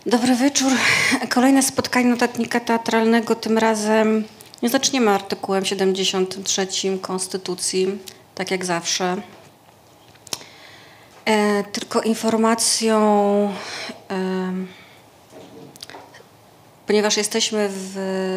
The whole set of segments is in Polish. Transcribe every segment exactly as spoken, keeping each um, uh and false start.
Dobry wieczór. Kolejne spotkanie notatnika teatralnego. Tym razem nie zaczniemy artykułem siedemdziesiątym trzecim Konstytucji, tak jak zawsze, e, tylko informacją, e, ponieważ jesteśmy w,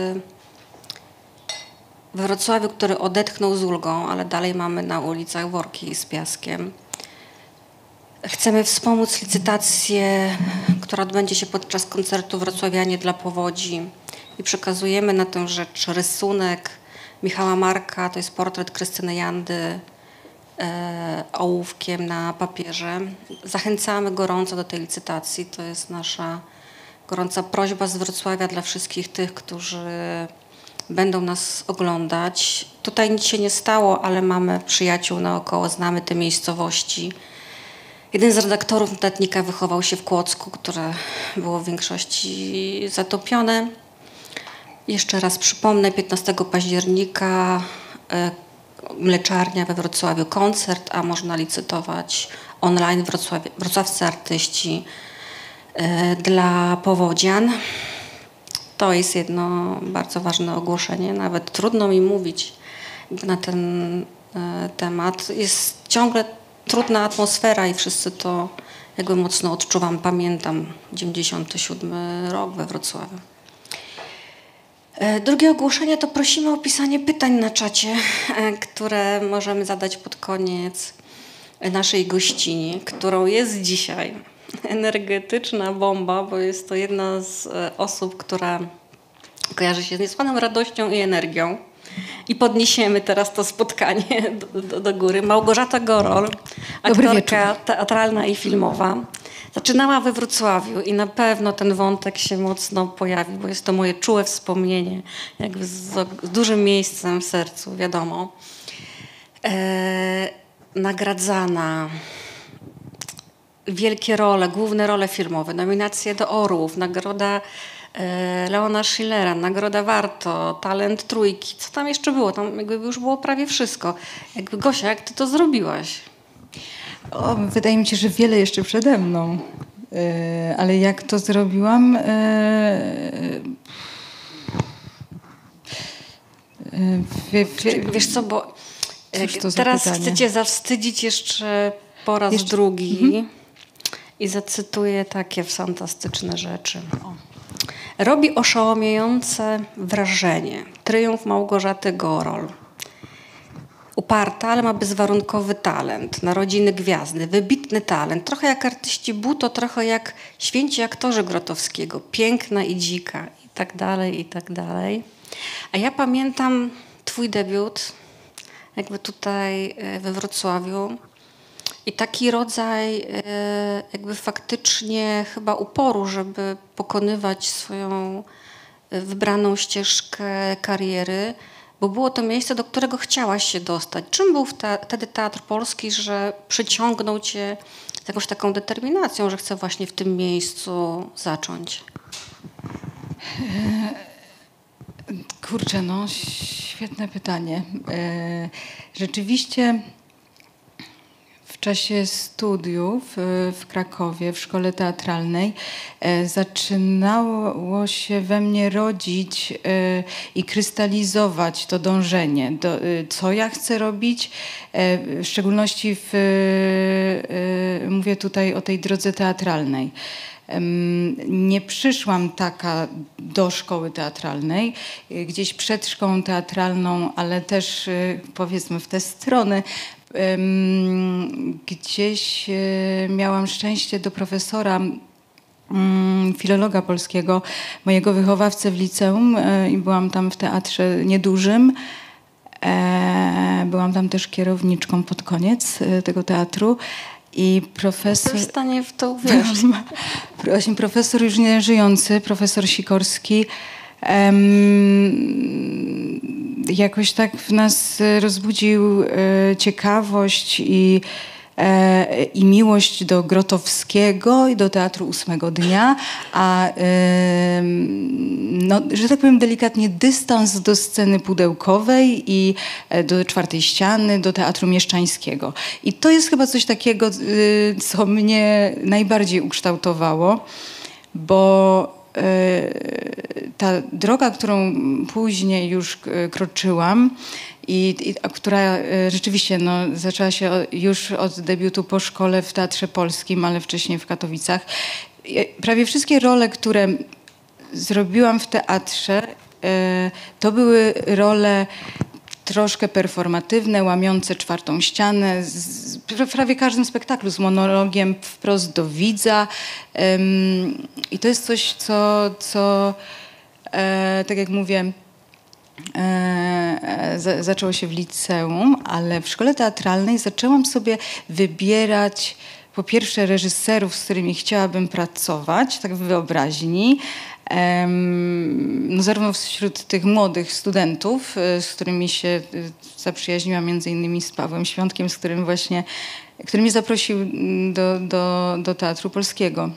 w Wrocławiu, który odetchnął z ulgą, ale dalej mamy na ulicach worki z piaskiem. Chcemy wspomóc licytację, która odbędzie się podczas koncertu Wrocławianie dla powodzi i przekazujemy na tę rzecz rysunek Michała Marka, to jest portret Krystyny Jandy e, ołówkiem na papierze. Zachęcamy gorąco do tej licytacji, to jest nasza gorąca prośba z Wrocławia dla wszystkich tych, którzy będą nas oglądać. Tutaj nic się nie stało, ale mamy przyjaciół naokoło, znamy te miejscowości. Jeden z redaktorów notatnika wychował się w Kłodzku, które było w większości zatopione. Jeszcze raz przypomnę, piętnastego października e, mleczarnia we Wrocławiu, koncert, a można licytować online Wrocławie, wrocławscy artyści e, dla powodzian. To jest jedno bardzo ważne ogłoszenie, nawet trudno mi mówić na ten e, temat. Jest ciągle trudna atmosfera i wszyscy to jakby mocno odczuwam. Pamiętam dziewięćdziesiąty siódmy rok we Wrocławiu. Drugie ogłoszenie to prosimy o pisanie pytań na czacie, które możemy zadać pod koniec naszej gościni, którą jest dzisiaj energetyczna bomba, bo jest to jedna z osób, która kojarzy się z niesłychaną radością i energią. I podniesiemy teraz to spotkanie do, do, do góry. Małgorzata Gorol, aktorka teatralna i filmowa. Zaczynała we Wrocławiu i na pewno ten wątek się mocno pojawi, bo jest to moje czułe wspomnienie, jakby z, z dużym miejscem w sercu, wiadomo. E, nagradzana, wielkie role, główne role filmowe, nominacje do Orłów, nagroda Leona Schillera, Nagroda Warto, Talent Trójki. Co tam jeszcze było? Tam jakby już było prawie wszystko. Jakby Gosia, jak ty to zrobiłaś? O, wydaje mi się, że wiele jeszcze przede mną. Yy, ale jak to zrobiłam? Yy, yy, wie, wie, Wiesz co, bo teraz chcę cię zawstydzić jeszcze po raz jeszcze? drugi mhm. i zacytuję takie fantastyczne rzeczy. O. Robi oszałamiające wrażenie triumf Małgorzaty Gorol. Uparta, ale ma bezwarunkowy talent, narodziny gwiazdy, wybitny talent. Trochę jak artyści Buto, trochę jak święci aktorzy Grotowskiego. Piękna i dzika i tak dalej, i tak dalej. A ja pamiętam twój debiut jakby tutaj we Wrocławiu. I taki rodzaj jakby faktycznie chyba uporu, żeby pokonywać swoją wybraną ścieżkę kariery, bo było to miejsce, do którego chciałaś się dostać. Czym był wtedy Teatr Polski, że przyciągnął cię z jakąś taką determinacją, że chcę właśnie w tym miejscu zacząć? Kurczę, no świetne pytanie. Rzeczywiście w czasie studiów w Krakowie, w szkole teatralnej, zaczynało się we mnie rodzić i krystalizować to dążenie, do, co ja chcę robić, w szczególności w, mówię tutaj o tej drodze teatralnej. Nie przyszłam taka do szkoły teatralnej, gdzieś przed szkołą teatralną, ale też powiedzmy w tę stronę. Gdzieś miałam szczęście do profesora, filologa polskiego, mojego wychowawcę w liceum i byłam tam w teatrze niedużym. Byłam tam też kierowniczką pod koniec tego teatru. I profesor... Jestem w stanie w to uwierzyć. Właśnie profesor już nie żyjący, profesor Sikorski, um, jakoś tak w nas rozbudził e, ciekawość i, e, i miłość do Grotowskiego i do Teatru Ósmego Dnia, a e, no, że tak powiem delikatnie dystans do sceny pudełkowej i e, do Czwartej Ściany, do Teatru Mieszczańskiego. I to jest chyba coś takiego, e, co mnie najbardziej ukształtowało. bo ta droga, którą później już kroczyłam i, i a która rzeczywiście no, zaczęła się już od debiutu po szkole w Teatrze Polskim, ale wcześniej w Katowicach. Prawie wszystkie role, które zrobiłam w teatrze, to były role troszkę performatywne, łamiące czwartą ścianę, z, w prawie każdym spektaklu z monologiem wprost do widza. Um, I to jest coś, co, co e, tak jak mówię, e, za, zaczęło się w liceum, ale w szkole teatralnej zaczęłam sobie wybierać po pierwsze reżyserów, z którymi chciałabym pracować, tak w wyobraźni, no zarówno wśród tych młodych studentów, z którymi się zaprzyjaźniłam, między innymi z Pawłem Świątkiem, z którym właśnie, który mnie zaprosił do, do, do Teatru Polskiego.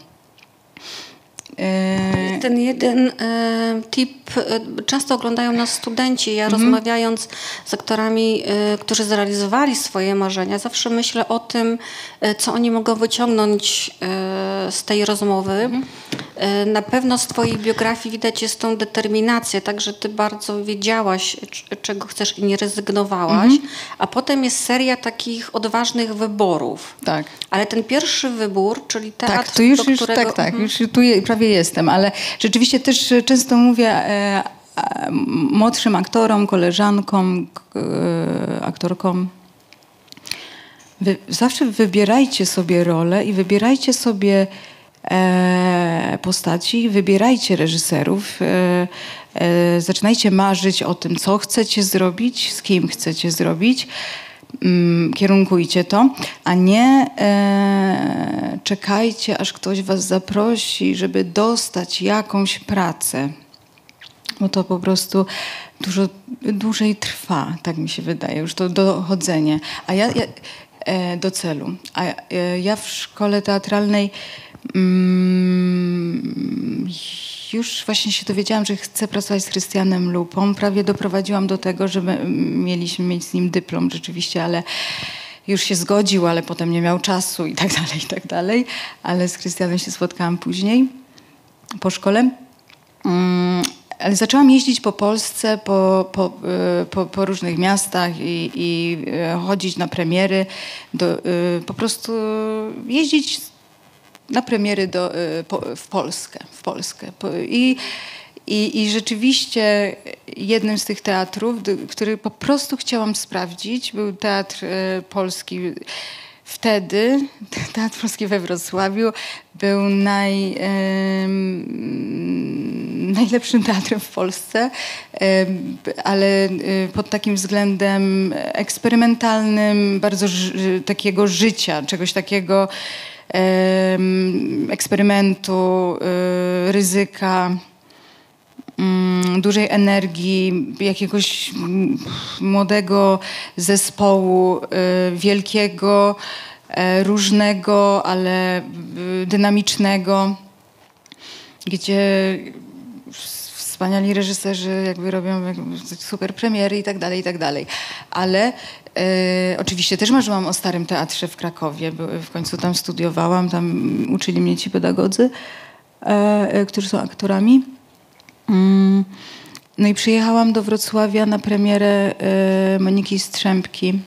Ten jeden e, tip, e, często oglądają nas studenci. Ja mhm. rozmawiając z aktorami, e, którzy zrealizowali swoje marzenia, zawsze myślę o tym, e, co oni mogą wyciągnąć e, z tej rozmowy. Mhm. E, na pewno z twojej biografii widać jest tą determinację, tak, że ty bardzo wiedziałaś, c- czego chcesz i nie rezygnowałaś. Mhm. A potem jest seria takich odważnych wyborów. Tak. Ale ten pierwszy wybór, czyli teatr, tak, to już, do już, którego... Tak, tak, już tu je, prawie jestem, ale rzeczywiście też często mówię e, e, młodszym aktorom, koleżankom, k, e, aktorkom, wy, zawsze wybierajcie sobie rolę i wybierajcie sobie e, postaci, wybierajcie reżyserów, e, e, zaczynajcie marzyć o tym, co chcecie zrobić, z kim chcecie zrobić. Kierunkujcie to, a nie e, czekajcie, aż ktoś was zaprosi, żeby dostać jakąś pracę. Bo to po prostu dużo dłużej trwa, tak mi się wydaje, już to dochodzenie. A ja, ja e, do celu. A e, ja w szkole teatralnej mm, już właśnie się dowiedziałam, że chcę pracować z Krystianem Lupą. Prawie doprowadziłam do tego, że mieliśmy mieć z nim dyplom rzeczywiście, ale już się zgodził, ale potem nie miał czasu i tak dalej, i tak dalej. Ale z Krystianem się spotkałam później, po szkole. Um, ale zaczęłam jeździć po Polsce, po, po, po, po różnych miastach i, i chodzić na premiery, do, po prostu jeździć na premiery do, po, w Polskę. W Polskę. I, i, I rzeczywiście jednym z tych teatrów, do, który po prostu chciałam sprawdzić, był Teatr Polski. Wtedy Teatr Polski we Wrocławiu był naj, e, najlepszym teatrem w Polsce, e, ale pod takim względem eksperymentalnym, bardzo ży, takiego życia, czegoś takiego, e, eksperymentu, e, ryzyka, dużej energii, jakiegoś młodego zespołu, wielkiego, różnego, ale dynamicznego, gdzie wspaniali reżyserzy jakby robią super premiery i tak dalej, i tak dalej. Ale e, oczywiście też marzyłam o Starym Teatrze w Krakowie, bo w końcu tam studiowałam, tam uczyli mnie ci pedagodzy, e, którzy są aktorami. No i przyjechałam do Wrocławia na premierę y, Moniki Strzępki,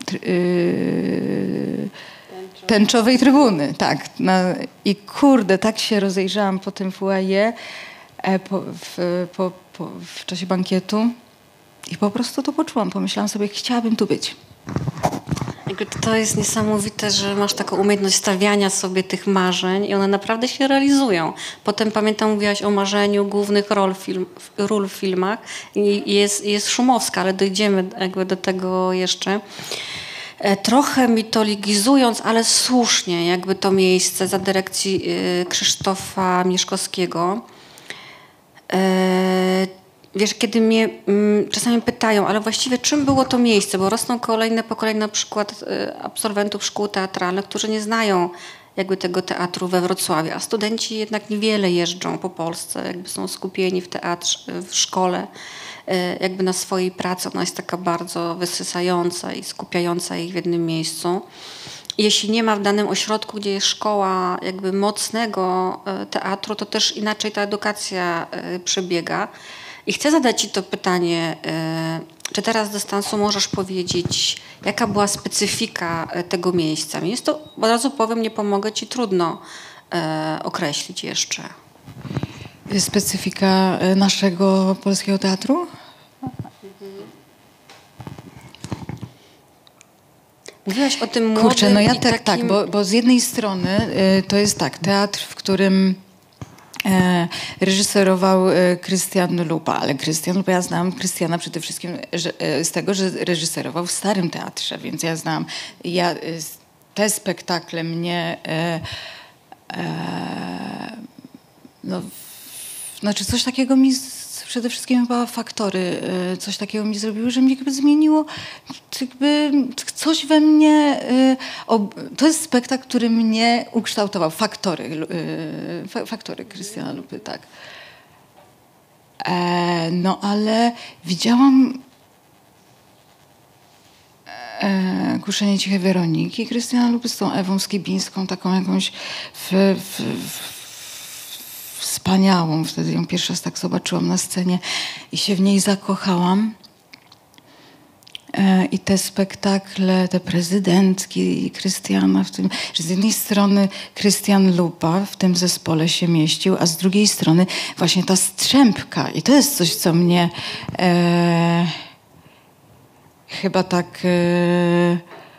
y, Tęczowej Trybuny, tak. Na, I kurde, tak się rozejrzałam po tym foyer e, po, w, po, po, w czasie bankietu i po prostu to poczułam. Pomyślałam sobie, chciałabym tu być. To jest niesamowite, że masz taką umiejętność stawiania sobie tych marzeń i one naprawdę się realizują. Potem pamiętam, mówiłaś o marzeniu głównych ról, film, ról w filmach i jest, jest Szumowska, ale dojdziemy jakby do tego jeszcze. Trochę mitologizując, ale słusznie, jakby to miejsce za dyrekcji Krzysztofa Mieszkowskiego. Wiesz, kiedy mnie mm, czasami pytają, ale właściwie czym było to miejsce, bo rosną kolejne pokolenia na przykład y, absolwentów szkół teatralnych, którzy nie znają jakby tego teatru we Wrocławiu, a studenci jednak niewiele jeżdżą po Polsce, jakby są skupieni w teatrze, w szkole, y, jakby na swojej pracy. Ona jest taka bardzo wysysająca i skupiająca ich w jednym miejscu. jeśli nie ma w danym ośrodku, gdzie jest szkoła jakby mocnego teatru, to też inaczej ta edukacja przebiega. I chcę zadać Ci to pytanie, czy teraz z dystansu możesz powiedzieć, jaka była specyfika tego miejsca? Jest to, od razu powiem, nie pomogę Ci, trudno określić jeszcze. Specyfika naszego polskiego teatru? Mówiłaś o tym młodym. Kurczę, no ja tak, takim... tak, bo, bo z jednej strony y, to jest tak, teatr, w którym e, reżyserował e, Krystian Lupa, ale Krystian Lupa, ja znałam Krystiana przede wszystkim że, e, z tego, że reżyserował w Starym Teatrze, więc ja znałam, ja, e, te spektakle mnie e, e, no, znaczy coś takiego mi z, przede wszystkim chyba faktory, coś takiego mi zrobiły, że mnie jakby zmieniło, jakby coś we mnie, to jest spektakl, który mnie ukształtował, faktory, faktory Krystiana Lupy, tak. No ale widziałam Kuszenie ciche Weroniki Krystiana Lupy z tą Ewą Skibińską, taką jakąś w, w, w wspaniałą. Wtedy ją pierwszy raz tak zobaczyłam na scenie i się w niej zakochałam. E, I te spektakle, te prezydentki Krystiana, w tym, że z jednej strony Krystian Lupa w tym zespole się mieścił, a z drugiej strony właśnie ta Strzępka. I to jest coś, co mnie e, chyba tak... E,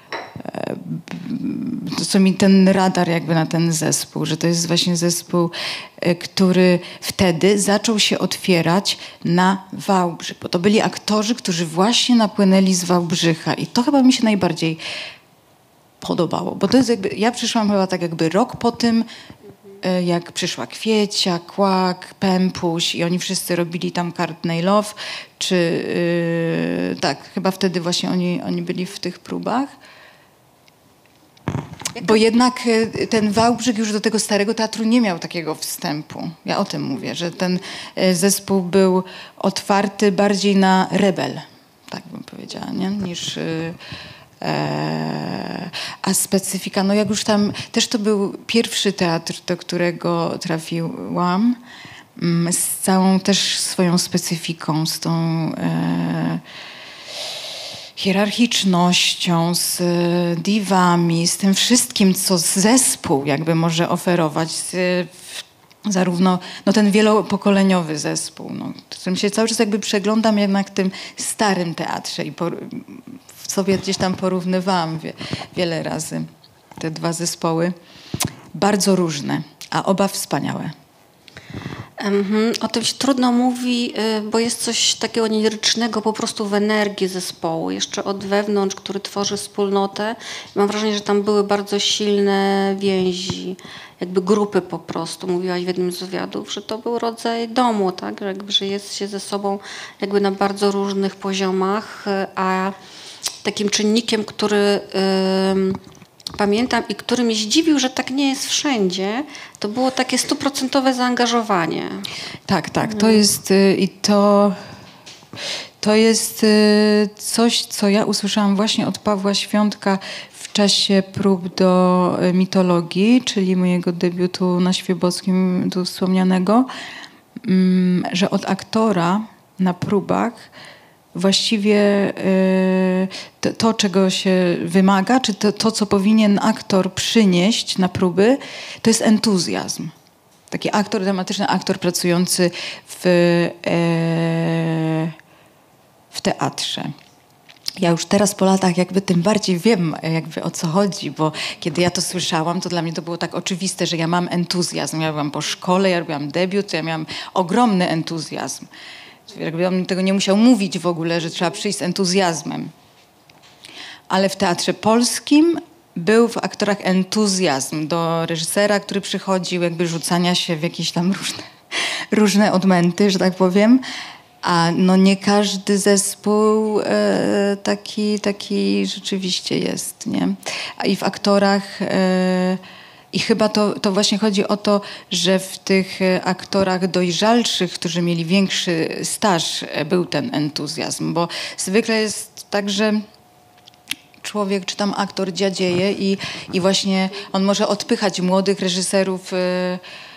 to, co mi ten radar jakby na ten zespół, że to jest właśnie zespół, który wtedy zaczął się otwierać na Wałbrzych, bo to byli aktorzy, którzy właśnie napłynęli z Wałbrzycha i to chyba mi się najbardziej podobało, bo to jest jakby, ja przyszłam chyba tak jakby rok po tym, jak przyszła Kwiecia, Kłak, Pępuś i oni wszyscy robili tam Courtney Love, czy yy, tak, chyba wtedy właśnie oni, oni byli w tych próbach. Bo jednak ten Wałbrzych już do tego Starego Teatru nie miał takiego wstępu. Ja o tym mówię, że ten zespół był otwarty bardziej na rebel, tak bym powiedziała, nie? Niż... E, a specyfika, no jak już tam, też to był pierwszy teatr, do którego trafiłam, z całą też swoją specyfiką, z tą... E, hierarchicznością, z diwami, z tym wszystkim, co zespół jakby może oferować. Z, zarówno no, ten wielopokoleniowy zespół, no, którym się cały czas jakby przeglądam jednak w tym Starym Teatrze i por, w sobie gdzieś tam porównywałam wie, wiele razy te dwa zespoły. Bardzo różne, a oba wspaniałe. O tym się trudno mówi, bo jest coś takiego lirycznego po prostu w energii zespołu, jeszcze od wewnątrz, który tworzy wspólnotę. Mam wrażenie, że tam były bardzo silne więzi, jakby grupy po prostu. Mówiłaś w jednym z wywiadów, że to był rodzaj domu, tak? Że, jakby, że jest się ze sobą jakby na bardzo różnych poziomach, a takim czynnikiem, który... Yy, pamiętam i który mnie zdziwił, że tak nie jest wszędzie, to było takie stuprocentowe zaangażowanie. Tak, tak. To jest y, i to, to jest y, coś, co ja usłyszałam właśnie od Pawła Świątka w czasie prób do y, mitologii, czyli mojego debiutu na Świebockim, tu wspomnianego, y, że od aktora na próbach właściwie y, to, to, czego się wymaga, czy to, to, co powinien aktor przynieść na próby, to jest entuzjazm. Taki aktor dramatyczny, aktor pracujący w, y, w teatrze. Ja już teraz po latach jakby tym bardziej wiem jakby o co chodzi, bo kiedy ja to słyszałam, to dla mnie to było tak oczywiste, że ja mam entuzjazm. Ja byłam po szkole, ja robiłam debiut, ja miałam ogromny entuzjazm. Jakby on tego nie musiał mówić w ogóle, że trzeba przyjść z entuzjazmem. Ale w teatrze polskim był w aktorach entuzjazm do reżysera, który przychodził, jakby rzucania się w jakieś tam różne, różne odmęty, że tak powiem. A no nie każdy zespół e, taki, taki rzeczywiście jest, nie? A i w aktorach... E, I chyba to, to właśnie chodzi o to, że w tych aktorach dojrzalszych, którzy mieli większy staż, był ten entuzjazm. Bo zwykle jest tak, że człowiek, czy tam aktor dziadzieje i, i właśnie on może odpychać młodych reżyserów, e,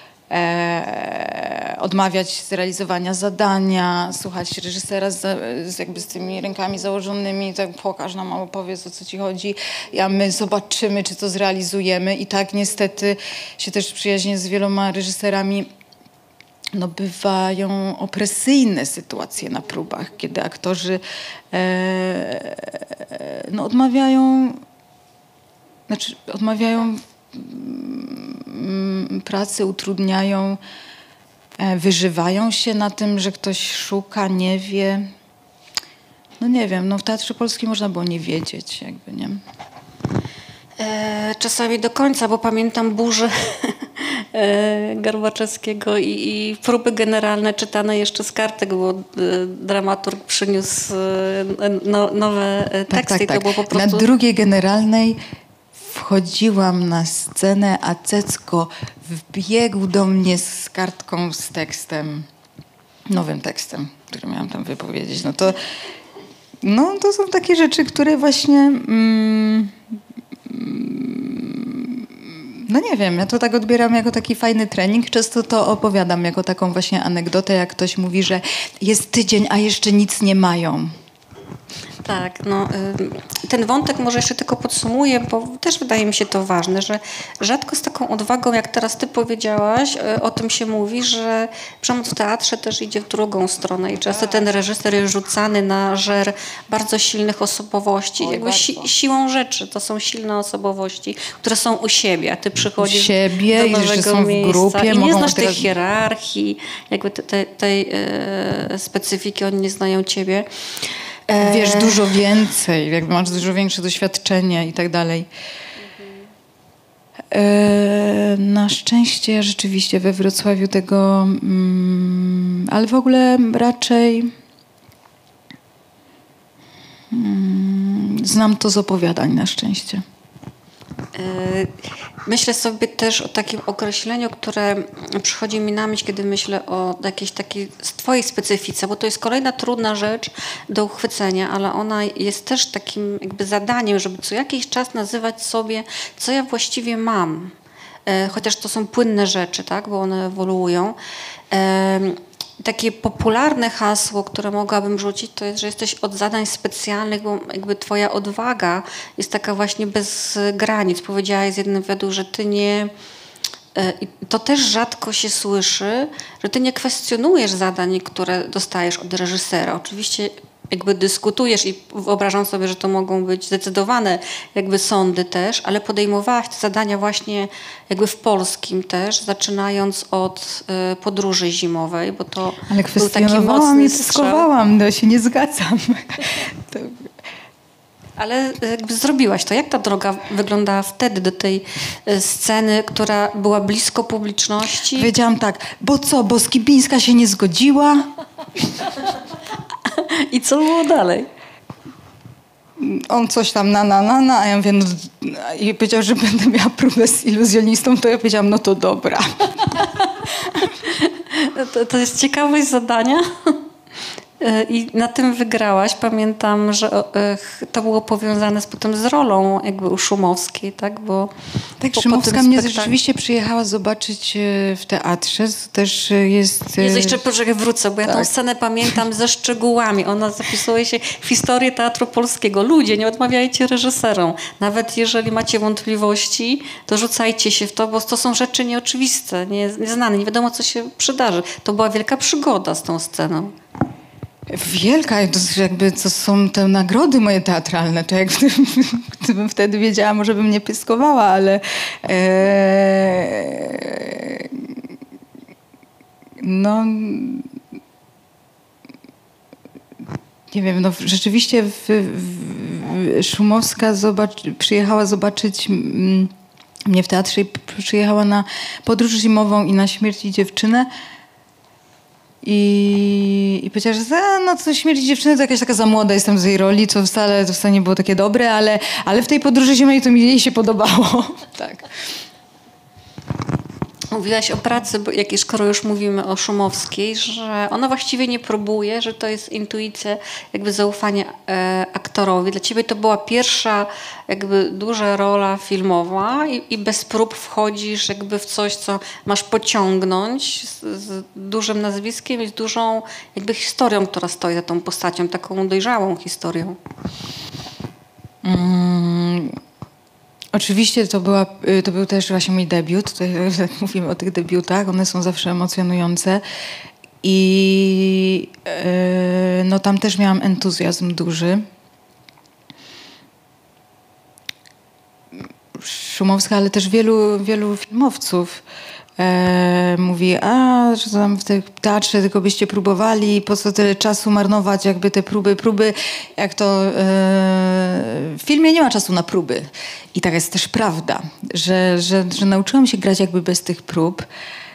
e, odmawiać zrealizowania zadania, słuchać reżysera z, z, jakby z tymi rękami założonymi, tak pokaż nam, opowiedz, o co ci chodzi, a my zobaczymy, czy to zrealizujemy. I tak niestety się też przyjaźnię z wieloma reżyserami. No, bywają opresyjne sytuacje na próbach, kiedy aktorzy e, no, odmawiają, znaczy odmawiają mm, pracy, utrudniają, e, wyżywają się na tym, że ktoś szuka, nie wie. No nie wiem, no w Teatrze Polskim można było nie wiedzieć, jakby, nie? E, czasami do końca, bo pamiętam burzy Garbaczewskiego i, i próby generalne czytane jeszcze z kartek, bo e, dramaturg przyniósł e, no, nowe teksty. Tak, tak, i to tak. było po prostu... Na drugiej generalnej wchodziłam na scenę, a Cecko wbiegł do mnie z kartką z tekstem, nowym tekstem, który miałam tam wypowiedzieć. No to, no, to są takie rzeczy, które właśnie... Mm, No nie wiem, ja to tak odbieram jako taki fajny trening. Często to opowiadam jako taką właśnie anegdotę, jak ktoś mówi, że jest tydzień, a jeszcze nic nie mają. Tak, no, ten wątek może jeszcze tylko podsumuję, bo też wydaje mi się to ważne, że rzadko z taką odwagą, jak teraz ty powiedziałaś, o tym się mówi, że przemoc w teatrze też idzie w drugą stronę i często ten reżyser jest rzucany na żer bardzo silnych osobowości. Oj, jakby si siłą rzeczy to są silne osobowości, które są u siebie, a ty przychodzisz u siebie, do nowego że są miejsca w grupie, i nie mogą znasz tej teraz... hierarchii, jakby te, te, tej e, specyfiki, oni nie znają ciebie. Wiesz dużo więcej, jakby masz dużo większe doświadczenie i tak dalej. E, na szczęście rzeczywiście we Wrocławiu tego, mm, ale w ogóle raczej mm, znam to z opowiadań na szczęście. Myślę sobie też o takim określeniu, które przychodzi mi na myśl, kiedy myślę o jakiejś takiej twojej specyfice, bo to jest kolejna trudna rzecz do uchwycenia, ale ona jest też takim jakby zadaniem, żeby co jakiś czas nazywać sobie, co ja właściwie mam. Chociaż to są płynne rzeczy, tak, bo one ewoluują. Takie popularne hasło, które mogłabym rzucić, to jest, że jesteś od zadań specjalnych, bo jakby twoja odwaga jest taka właśnie bez granic. Powiedziałaś z jednym wywiadu, że ty nie... I to też rzadko się słyszy, że ty nie kwestionujesz zadań, które dostajesz od reżysera. Oczywiście jakby dyskutujesz i wyobrażam sobie, że to mogą być zdecydowane jakby sądy też, ale podejmowałaś te zadania właśnie jakby w polskim też, zaczynając od y, podróży zimowej, bo to ale był taki mocny strzał. Dyskowałam, no się nie zgadzam. To... Ale jakby zrobiłaś to. Jak ta droga wyglądała wtedy do tej sceny, która była blisko publiczności? Powiedziałam tak, bo co, bo Skibińska się nie zgodziła? I co było dalej? On coś tam na, na, na, na, a ja mówię, no, i powiedział, że będę miała próbę z iluzjonistą, to ja powiedziałam, no to dobra. To, to jest ciekawość zadania. I na tym wygrałaś. Pamiętam, że to było powiązane z, potem z rolą jakby u Szumowskiej, tak? Bo tak, po, Szumowska po mnie spektakl... rzeczywiście przyjechała zobaczyć w teatrze. Też jest... Jezu, jeszcze poczekaj, wrócę, bo ja tak. tą scenę pamiętam ze szczegółami. Ona zapisuje się w historię Teatru Polskiego. Ludzie, nie odmawiajcie reżyserom. Nawet jeżeli macie wątpliwości, to rzucajcie się w to, bo to są rzeczy nieoczywiste, nie, nieznane. Nie wiadomo, co się przydarzy. To była wielka przygoda z tą sceną. Wielka, to jakby to są te nagrody moje teatralne, to jak gdybym, gdybym wtedy wiedziała, może bym nie pyskowała, ale e, no nie wiem, no rzeczywiście w, w, Szumowska zobacz, przyjechała zobaczyć mnie w teatrze i przyjechała na podróż zimową i na Śmierć i dziewczynę. I, i powiedziała, że no co Śmierć dziewczyny to jakaś taka za młoda jestem z jej roli, co wcale, to wcale nie było takie dobre, ale, ale w tej podróży zimowej to mi jej się podobało. Tak. Mówiłaś o pracy, bo jak, skoro już mówimy o Szumowskiej, że ona właściwie nie próbuje, że to jest intuicja, jakby zaufanie e, aktorowi. Dla ciebie to była pierwsza jakby duża rola filmowa i, i bez prób wchodzisz jakby w coś, co masz pociągnąć z, z dużym nazwiskiem i z dużą jakby historią, która stoi za tą postacią, taką dojrzałą historią. Mm. Oczywiście to, była, to był też właśnie mój debiut. Tutaj mówimy o tych debiutach, one są zawsze emocjonujące. I yy, no tam też miałam entuzjazm duży. Szumowska, ale też wielu, wielu filmowców e, mówi, a że tam w tym teatrze tylko byście próbowali, po co tyle czasu marnować, jakby te próby, próby, jak to e, w filmie nie ma czasu na próby. I tak jest też prawda, że, że, że nauczyłam się grać jakby bez tych prób.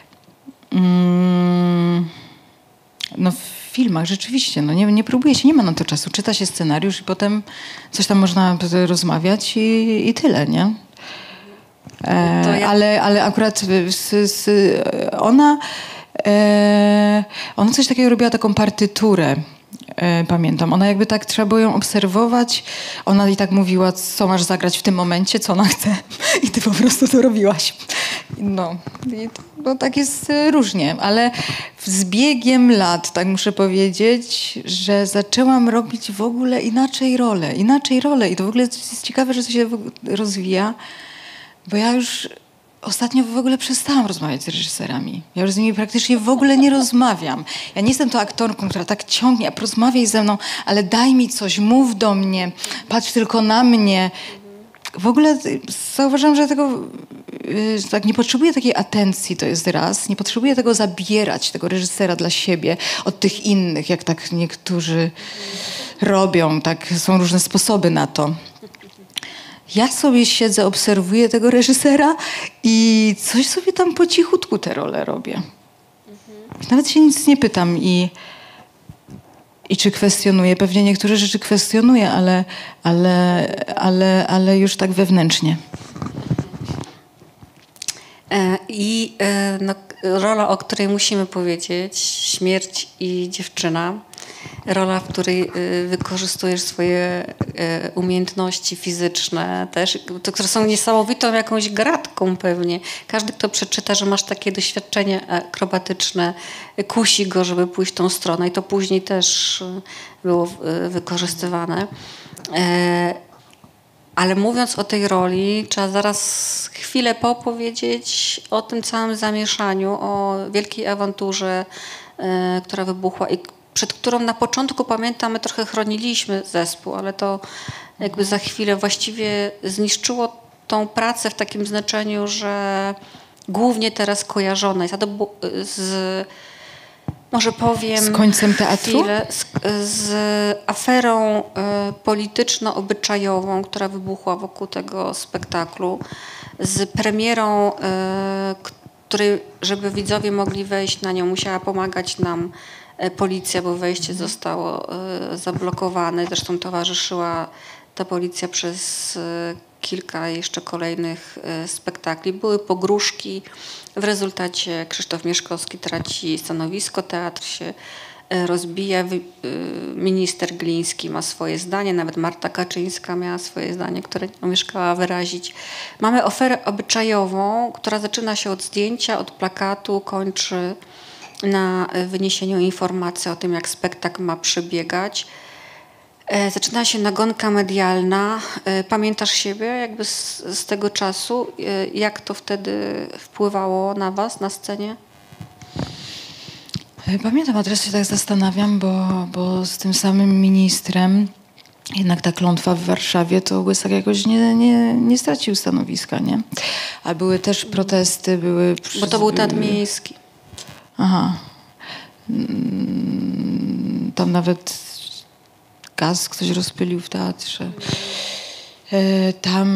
Mm, no w filmach rzeczywiście, no nie, nie próbuje się, nie ma na to czasu. Czyta się scenariusz i potem coś tam można rozmawiać i, i tyle, nie? E, ja... ale, ale akurat z, z, ona, e, ona coś takiego robiła, taką partyturę. E, pamiętam. Ona jakby tak, trzeba było ją obserwować. Ona i tak mówiła, co masz zagrać w tym momencie, co ona chce. I ty po prostu to robiłaś. No, i to, no tak jest różnie, ale z biegiem lat, tak muszę powiedzieć, że zaczęłam robić w ogóle inaczej rolę. Inaczej rolę. I to w ogóle jest ciekawe, że to się rozwija, bo ja już ostatnio w ogóle przestałam rozmawiać z reżyserami. Ja już z nimi praktycznie w ogóle nie rozmawiam. Ja nie jestem tą aktorką, która tak ciągnie, porozmawiaj ze mną, ale daj mi coś, mów do mnie, patrz tylko na mnie. W ogóle zauważyłam, że tego że tak nie potrzebuję takiej atencji, to jest raz. Nie potrzebuję tego zabierać, tego reżysera dla siebie od tych innych, jak tak niektórzy robią. Tak, są różne sposoby na to. Ja sobie siedzę, obserwuję tego reżysera i coś sobie tam po cichutku tę rolę robię. Mhm. Nawet się nic nie pytam i, i czy kwestionuję. Pewnie niektóre rzeczy kwestionuję, ale, ale, ale, ale już tak wewnętrznie. I no, rola, o której musimy powiedzieć, Śmierć i dziewczyna. Rola, w której wykorzystujesz swoje umiejętności fizyczne też, które są niesamowitą jakąś gratką pewnie. Każdy, kto przeczyta, że masz takie doświadczenie akrobatyczne, kusi go, żeby pójść tą stronę i to później też było wykorzystywane. Ale mówiąc o tej roli, trzeba zaraz chwilę popowiedzieć o tym całym zamieszaniu, o wielkiej awanturze, która wybuchła i przed którą na początku, pamiętam, my trochę chroniliśmy zespół, ale to jakby za chwilę właściwie zniszczyło tą pracę w takim znaczeniu, że głównie teraz kojarzona jest. A to z, może powiem... Z końcem teatru? Chwilę, z, z aferą y, polityczno-obyczajową, która wybuchła wokół tego spektaklu, z premierą, y, której, żeby widzowie mogli wejść na nią, musiała pomagać nam policja, bo wejście zostało y, zablokowane. Zresztą towarzyszyła ta policja przez y, kilka jeszcze kolejnych y, spektakli. Były pogróżki. W rezultacie Krzysztof Mieszkowski traci stanowisko, teatr się y, rozbija. Y, minister Gliński ma swoje zdanie, nawet Marta Kaczyńska miała swoje zdanie, które nie umieszkała wyrazić. Mamy aferę obyczajową, która zaczyna się od zdjęcia, od plakatu, kończy na wyniesieniu informacji o tym, jak spektakl ma przebiegać. Zaczyna się nagonka medialna. Pamiętasz siebie jakby z, z tego czasu? Jak to wtedy wpływało na was na scenie? Pamiętam, a teraz się tak zastanawiam, bo, bo z tym samym ministrem jednak ta klątwa w Warszawie to Łysak jakoś nie, nie, nie stracił stanowiska, nie? A były też protesty, były... Bo to był teatr miejski. Aha. Tam nawet gaz ktoś rozpylił w teatrze. Tam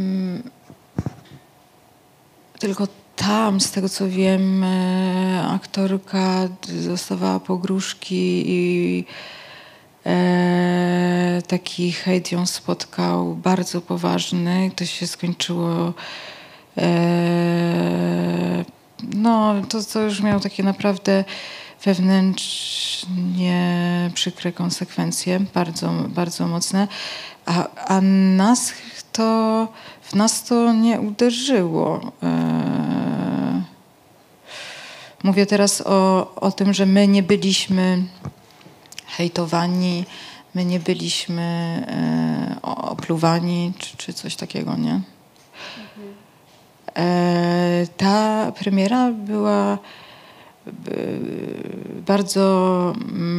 tylko tam, z tego co wiem, aktorka dostawała pogróżki i taki hejt ją spotkał bardzo poważny. To się skończyło no to, to już miało takie naprawdę wewnętrznie przykre konsekwencje, bardzo, bardzo mocne. A, a nas to, w nas to nie uderzyło. Mówię teraz o, o tym, że my nie byliśmy hejtowani, my nie byliśmy e, opluwani czy, czy coś takiego, nie? E, ta premiera była e, bardzo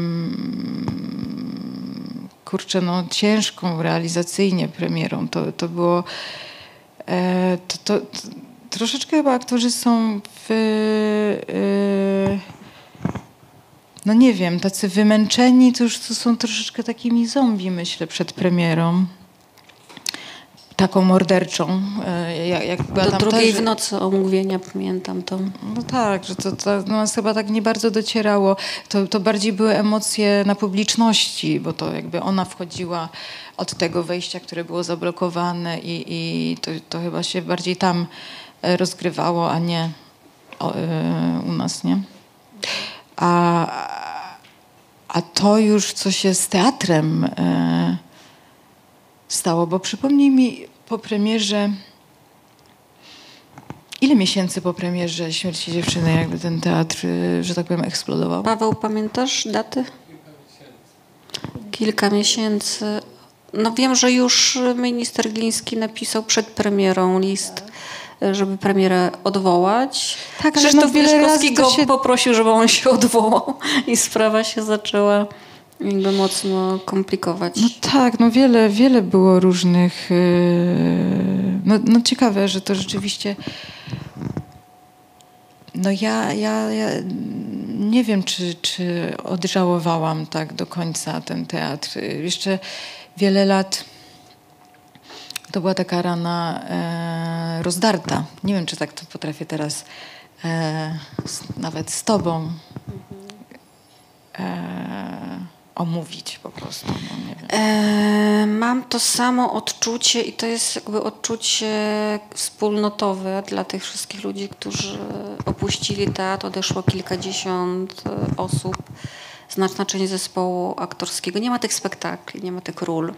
mm, kurczę, no ciężką realizacyjnie premierą. To, to było e, to, to, to, troszeczkę chyba aktorzy są w e, no nie wiem, tacy wymęczeni, to już to są troszeczkę takimi zombie, myślę, przed premierą. Taką morderczą. Jak, jak była Do tam drugiej ta, w nocy omówienia, pamiętam to. No tak, że to, to no, nas chyba tak nie bardzo docierało. To, to bardziej były emocje na publiczności, bo to jakby ona wchodziła od tego wejścia, które było zablokowane i, i to, to chyba się bardziej tam rozgrywało, a nie o, u nas, nie? A, a to już, co się z teatrem e, stało, bo przypomnij mi po premierze, ile miesięcy po premierze Śmierci dziewczyny jakby ten teatr, że tak powiem, eksplodował? Paweł, pamiętasz daty? Kilka miesięcy. No wiem, że już minister Gliński napisał przed premierą list, żeby premierę odwołać. Tak, ale Krzysztof no wiele Mieszkowski razy go się... poprosił, żeby on się odwołał i sprawa się zaczęła jakby mocno komplikować. No tak, no wiele, wiele było różnych... Yy... No, no ciekawe, że to rzeczywiście... No ja, ja, ja nie wiem, czy, czy odżałowałam tak do końca ten teatr. Jeszcze wiele lat to była taka rana e, rozdarta. Nie wiem, czy tak to potrafię teraz e, z, nawet z tobą e, omówić po prostu. No, nie wiem. E, mam to samo odczucie i to jest jakby odczucie wspólnotowe dla tych wszystkich ludzi, którzy opuścili teatr. Odeszło kilkadziesiąt osób, znaczna część zespołu aktorskiego. Nie ma tych spektakli, nie ma tych ról.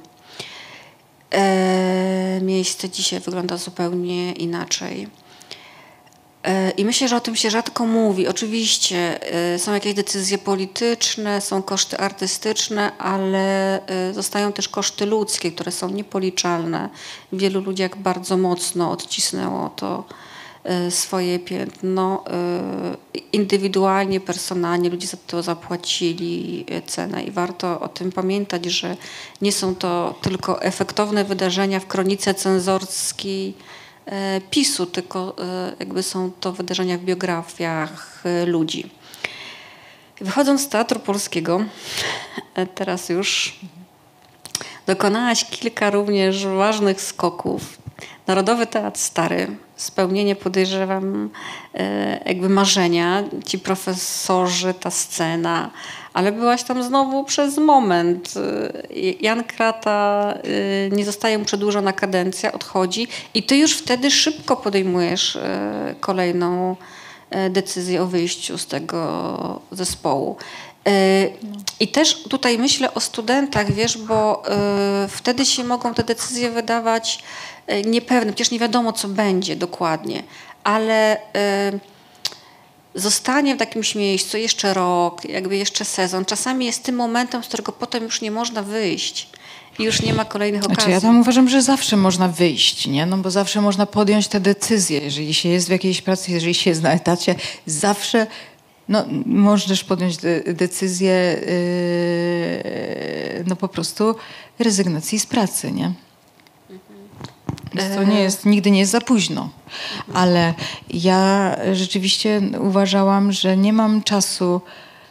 E, miejsce dzisiaj wygląda zupełnie inaczej. E, I myślę, że o tym się rzadko mówi. Oczywiście e, są jakieś decyzje polityczne, są koszty artystyczne, ale e, zostają też koszty ludzkie, które są niepoliczalne. Wielu ludziach bardzo mocno odcisnęło to e, swoje piętno. E, indywidualnie, personalnie ludzie za to zapłacili cenę i warto o tym pamiętać, że nie są to tylko efektowne wydarzenia w kronice cenzorskiej PiSu, tylko jakby są to wydarzenia w biografiach ludzi. Wychodząc z Teatru Polskiego, teraz już dokonałaś kilka również ważnych skoków. Narodowy Teatr Stary, spełnienie, podejrzewam, jakby marzenia, ci profesorzy, ta scena, ale byłaś tam znowu przez moment. Jan Krata, nie zostaje mu przedłużona kadencja, odchodzi i ty już wtedy szybko podejmujesz kolejną decyzję o wyjściu z tego zespołu. I też tutaj myślę o studentach, wiesz, bo wtedy się mogą te decyzje wydawać niepewne. Przecież nie wiadomo, co będzie dokładnie, ale zostanie w jakimś miejscu jeszcze rok, jakby jeszcze sezon. Czasami jest tym momentem, z którego potem już nie można wyjść i już nie ma kolejnych okazji. Znaczy, ja tam uważam, że zawsze można wyjść, nie? No bo zawsze można podjąć te decyzje. Jeżeli się jest w jakiejś pracy, jeżeli się jest na etacie, zawsze no, możesz podjąć de- decyzję yy, no po prostu rezygnacji z pracy, nie? Więc to nie jest, nigdy nie jest za późno. Ale ja rzeczywiście uważałam, że nie mam czasu,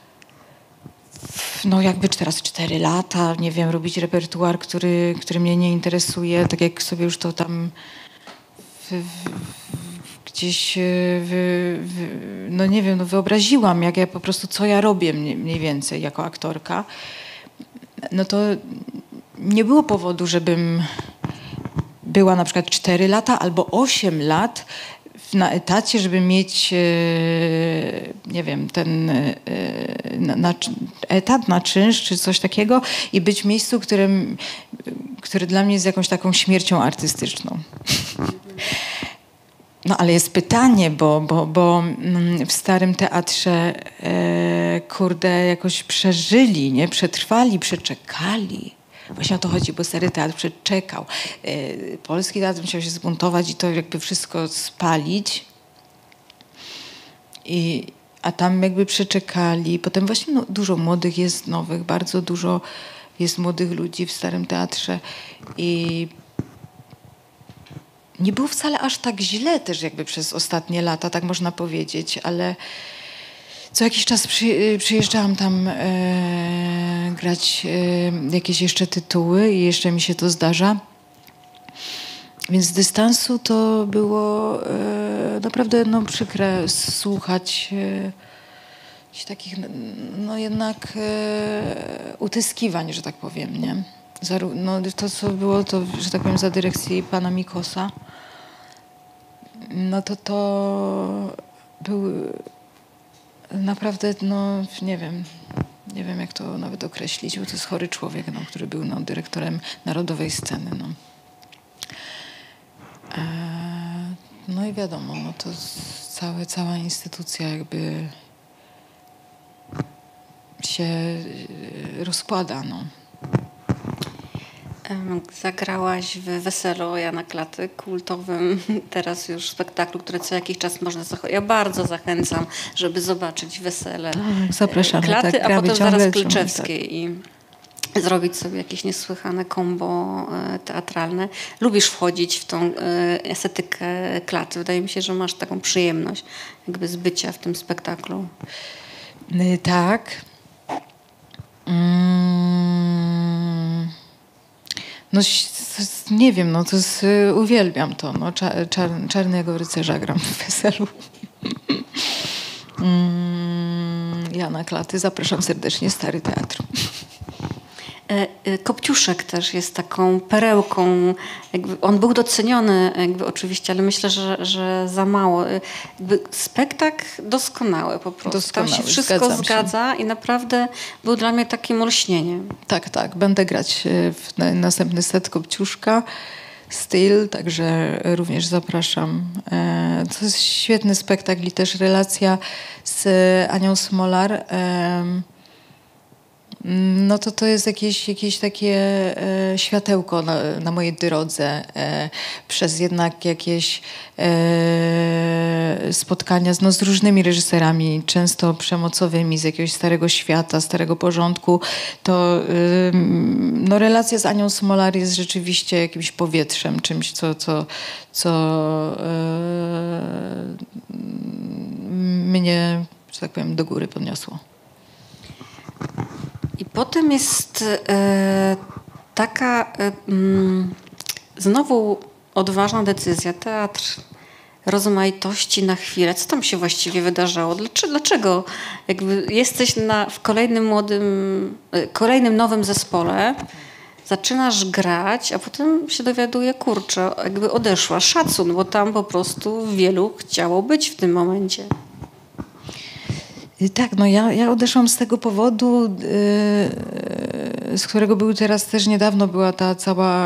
no jakby teraz cztery lata, nie wiem, robić repertuar, który, który mnie nie interesuje, tak jak sobie już to tam w, w, gdzieś w, w, no nie wiem, no wyobraziłam, jak ja po prostu, co ja robię mniej, mniej więcej jako aktorka. No to nie było powodu, żebym była na przykład cztery lata albo osiem lat na etacie, żeby mieć, nie wiem, ten na, na, etat na czynsz czy coś takiego i być w miejscu, którym, które dla mnie jest jakąś taką śmiercią artystyczną. No ale jest pytanie, bo, bo, bo w Starym Teatrze e, kurde jakoś przeżyli, nie? Przetrwali, przeczekali. Właśnie o to chodzi, bo Stary Teatr przeczekał. E, Polski Teatr musiał się zbuntować i to jakby wszystko spalić. I, a tam jakby przeczekali. Potem właśnie no, dużo młodych jest nowych, bardzo dużo jest młodych ludzi w Starym Teatrze i nie było wcale aż tak źle też jakby przez ostatnie lata, tak można powiedzieć, ale co jakiś czas przy, przyjeżdżałam tam e, grać e, jakieś jeszcze tytuły i jeszcze mi się to zdarza. Więc z dystansu to było e, naprawdę no, przykre słuchać e, takich no jednak e, utyskiwań, że tak powiem, nie? No, to, co było, to, że tak powiem, za dyrekcji pana Mikosa, no to to był naprawdę, no nie wiem, nie wiem jak to nawet określić, bo to jest chory człowiek, no, który był no, dyrektorem Narodowej Sceny. No. E, no i wiadomo, no to całe, cała instytucja jakby się rozkłada, no. Zagrałaś w Weselu Jana Klaty, kultowym teraz już spektaklu, który co jakiś czas można zachować. Ja bardzo zachęcam, żeby zobaczyć Wesele tak, zapraszamy, Klaty, tak, a potem zaraz ciągle, Klczewskiej i zrobić sobie jakieś niesłychane kombo teatralne. Lubisz wchodzić w tą estetykę Klaty. Wydaje mi się, że masz taką przyjemność jakby z bycia w tym spektaklu. Tak. Mm. No nie wiem, no to jest, uwielbiam to. No, czar, czar, Czarnego Rycerza gram w Weselu. mm, Jana Klaty, zapraszam serdecznie, Stary Teatr. Kopciuszek też jest taką perełką. Jakby on był doceniony jakby oczywiście, ale myślę, że, że za mało. Jakby spektakl doskonały po prostu. Doskonały, tam się wszystko zgadza się. I naprawdę był dla mnie takim olśnieniem. Tak, tak. Będę grać w następny set Kopciuszka. Styl, także również zapraszam. To jest świetny spektakl i też relacja z Anią Smolar. No to to jest jakieś, jakieś takie e, światełko na, na mojej drodze e, przez jednak jakieś e, spotkania z, no, z różnymi reżyserami, często przemocowymi, z jakiegoś starego świata, starego porządku. To e, no, relacja z Anią Smolar jest rzeczywiście jakimś powietrzem, czymś, co, co, co e, mnie, że tak powiem, do góry podniosło. I potem jest e, taka e, m, znowu odważna decyzja. Teatr rozmaitości na chwilę. Co tam się właściwie wydarzało? Dlaczego, dlaczego jakby jesteś na, w kolejnym młodym, e, kolejnym nowym zespole, zaczynasz grać, a potem się dowiaduje, kurczę, jakby odeszła. Szacun, bo tam po prostu wielu chciało być w tym momencie. Tak, no ja, ja odeszłam z tego powodu, yy, z którego był teraz też niedawno była ta cała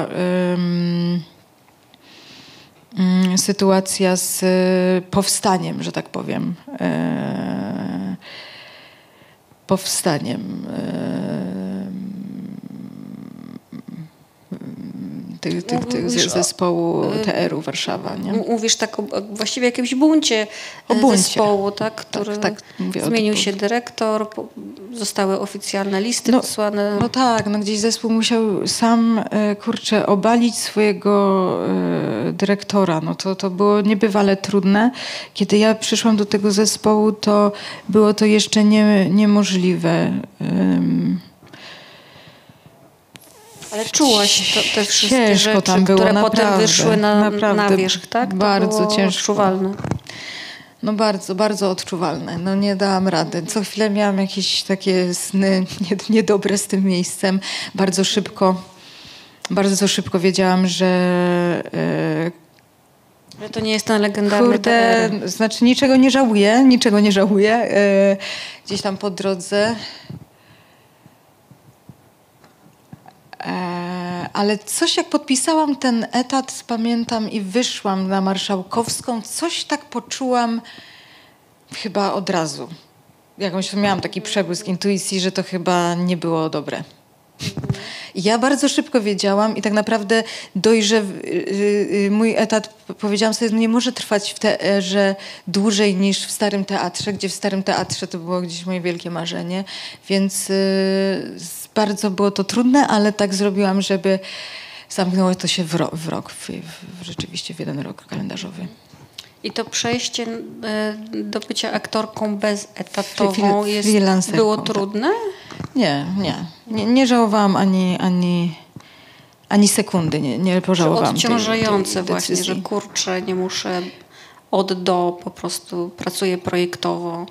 yy, yy, sytuacja z yy, powstaniem, że tak powiem. Yy, powstaniem. Tych, tych, tych zespołu T R u Warszawa. Nie? Mówisz tak o, właściwie jakimś buncie, o buncie zespołu, tak, który tak, tak, zmienił się dyrektor, zostały oficjalne listy no, wysłane. No tak, no gdzieś zespół musiał sam, kurczę, obalić swojego e, dyrektora. No to, to było niebywale trudne. Kiedy ja przyszłam do tego zespołu, to było to jeszcze nie, niemożliwe. Um, Ale czułaś to, te wszystkie ciężko rzeczy, tam było, które naprawdę, potem wyszły na, naprawdę, na wierzch, tak? To bardzo było ciężko. odczuwalne. No bardzo, bardzo odczuwalne. No nie dałam rady. Co chwilę miałam jakieś takie sny niedobre z tym miejscem. Bardzo szybko, bardzo szybko wiedziałam, że Ale to nie jest ten legendarny Kurde, T R. znaczy niczego nie żałuję, niczego nie żałuję. E, gdzieś tam po drodze. E, ale coś jak podpisałam ten etat, pamiętam, i wyszłam na Marszałkowską, coś tak poczułam chyba od razu. Jakąś miałam taki przebłysk intuicji, że to chyba nie było dobre. Ja bardzo szybko wiedziałam i tak naprawdę dojrzew... mój etat, powiedziałam sobie, nie może trwać w teatrze dłużej niż w Starym Teatrze, gdzie w Starym Teatrze to było gdzieś moje wielkie marzenie, więc y, bardzo było to trudne, ale tak zrobiłam, żeby zamknęło to się w, ro, w rok, w, w, rzeczywiście w jeden rok kalendarzowy. I to przejście y, do bycia aktorką bezetatową jest, było trudne? Nie, nie. Nie, nie żałowałam ani, ani, ani sekundy, nie, nie pożałowałam. Odciążające tej, tej właśnie, że kurczę, nie muszę od do, po prostu pracuję projektowo.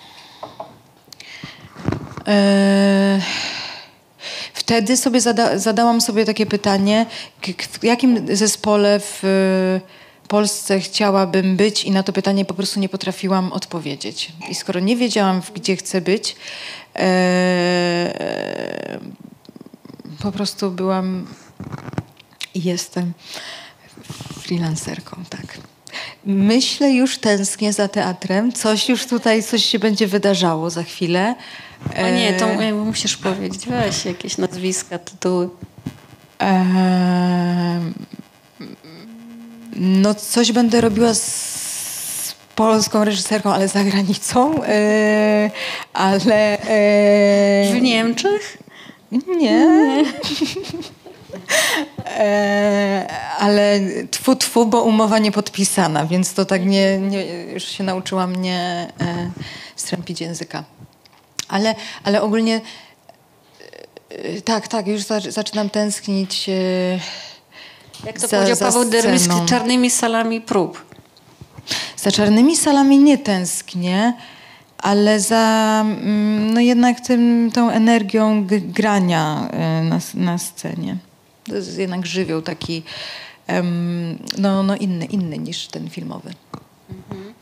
E, wtedy sobie zada, zadałam sobie takie pytanie, w jakim zespole w Polsce chciałabym być, i na to pytanie po prostu nie potrafiłam odpowiedzieć. I skoro nie wiedziałam, gdzie chcę być, e, po prostu byłam i jestem freelancerką, tak. Myślę, już tęsknię za teatrem. Coś już tutaj, coś się będzie wydarzało za chwilę. O nie, to musisz powiedzieć. Weź jakieś nazwiska, tytuły. E, No coś będę robiła z polską reżyserką, ale za granicą. E, ale... E, w Niemczech? Nie. e, ale tfu, tfu, bo umowa nie podpisana, więc to tak nie... nie już się nauczyłam nie e, strępić języka. Ale, ale ogólnie... E, tak, tak, już za, zaczynam tęsknić... E, Jak to za, powiedział Paweł Dermis, z czarnymi salami prób. Za czarnymi salami nie tęsknię, ale za no jednak tym, tą energią grania na, na scenie. To jest jednak żywioł taki um, no, no inny, inny niż ten filmowy. Mhm.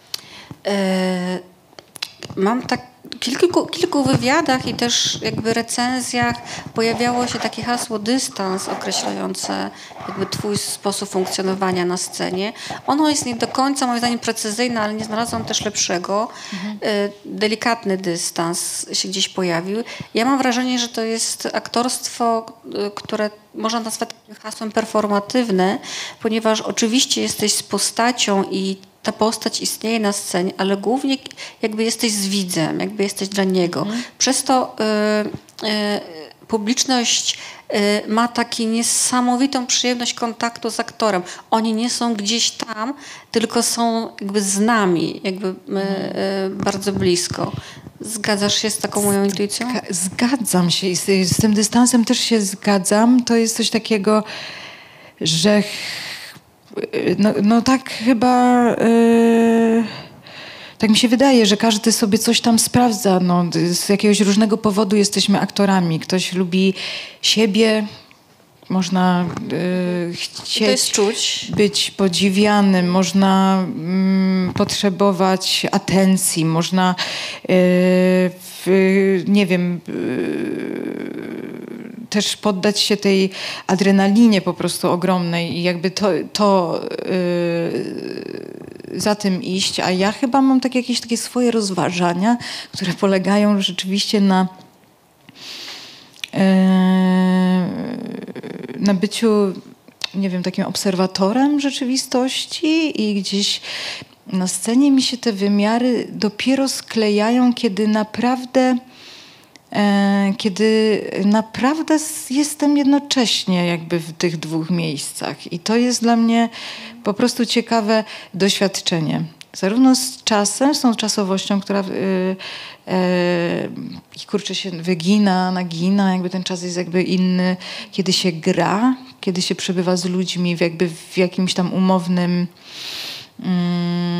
E, mam tak w kilku, kilku wywiadach i też jakby recenzjach pojawiało się takie hasło dystans określające jakby twój sposób funkcjonowania na scenie. Ono jest nie do końca moim zdaniem precyzyjne, ale nie znalazłam też lepszego. Mhm. Delikatny dystans się gdzieś pojawił. Ja mam wrażenie, że to jest aktorstwo, które można nazwać hasłem performatywne, ponieważ oczywiście jesteś z postacią i ta postać istnieje na scenie, ale głównie jakby jesteś z widzem, jakby jesteś dla niego. Mhm. Przez to y, y, publiczność y, ma taką niesamowitą przyjemność kontaktu z aktorem. Oni nie są gdzieś tam, tylko są jakby z nami, jakby y, y, bardzo blisko. Zgadzasz się z taką moją intuicją? Zgadzam się i z, z tym dystansem też się zgadzam. To jest coś takiego, że No, no tak chyba, yy, tak mi się wydaje, że każdy sobie coś tam sprawdza. No, z jakiegoś różnego powodu jesteśmy aktorami. Ktoś lubi siebie, można yy, chcieć to jest czuć. być podziwianym, można yy, potrzebować atencji, można, yy, w, nie wiem... Yy, też poddać się tej adrenalinie po prostu ogromnej i jakby to, to yy, za tym iść. A ja chyba mam tak jakieś takie swoje rozważania, które polegają rzeczywiście na yy, na byciu, nie wiem, takim obserwatorem rzeczywistości i gdzieś na scenie mi się te wymiary dopiero sklejają, kiedy naprawdę kiedy naprawdę jestem jednocześnie jakby w tych dwóch miejscach. I to jest dla mnie po prostu ciekawe doświadczenie. Zarówno z czasem, z tą czasowością, która yy, yy, kurczę się wygina, nagina, jakby ten czas jest jakby inny, kiedy się gra, kiedy się przebywa z ludźmi w jakby w jakimś tam umownym yy,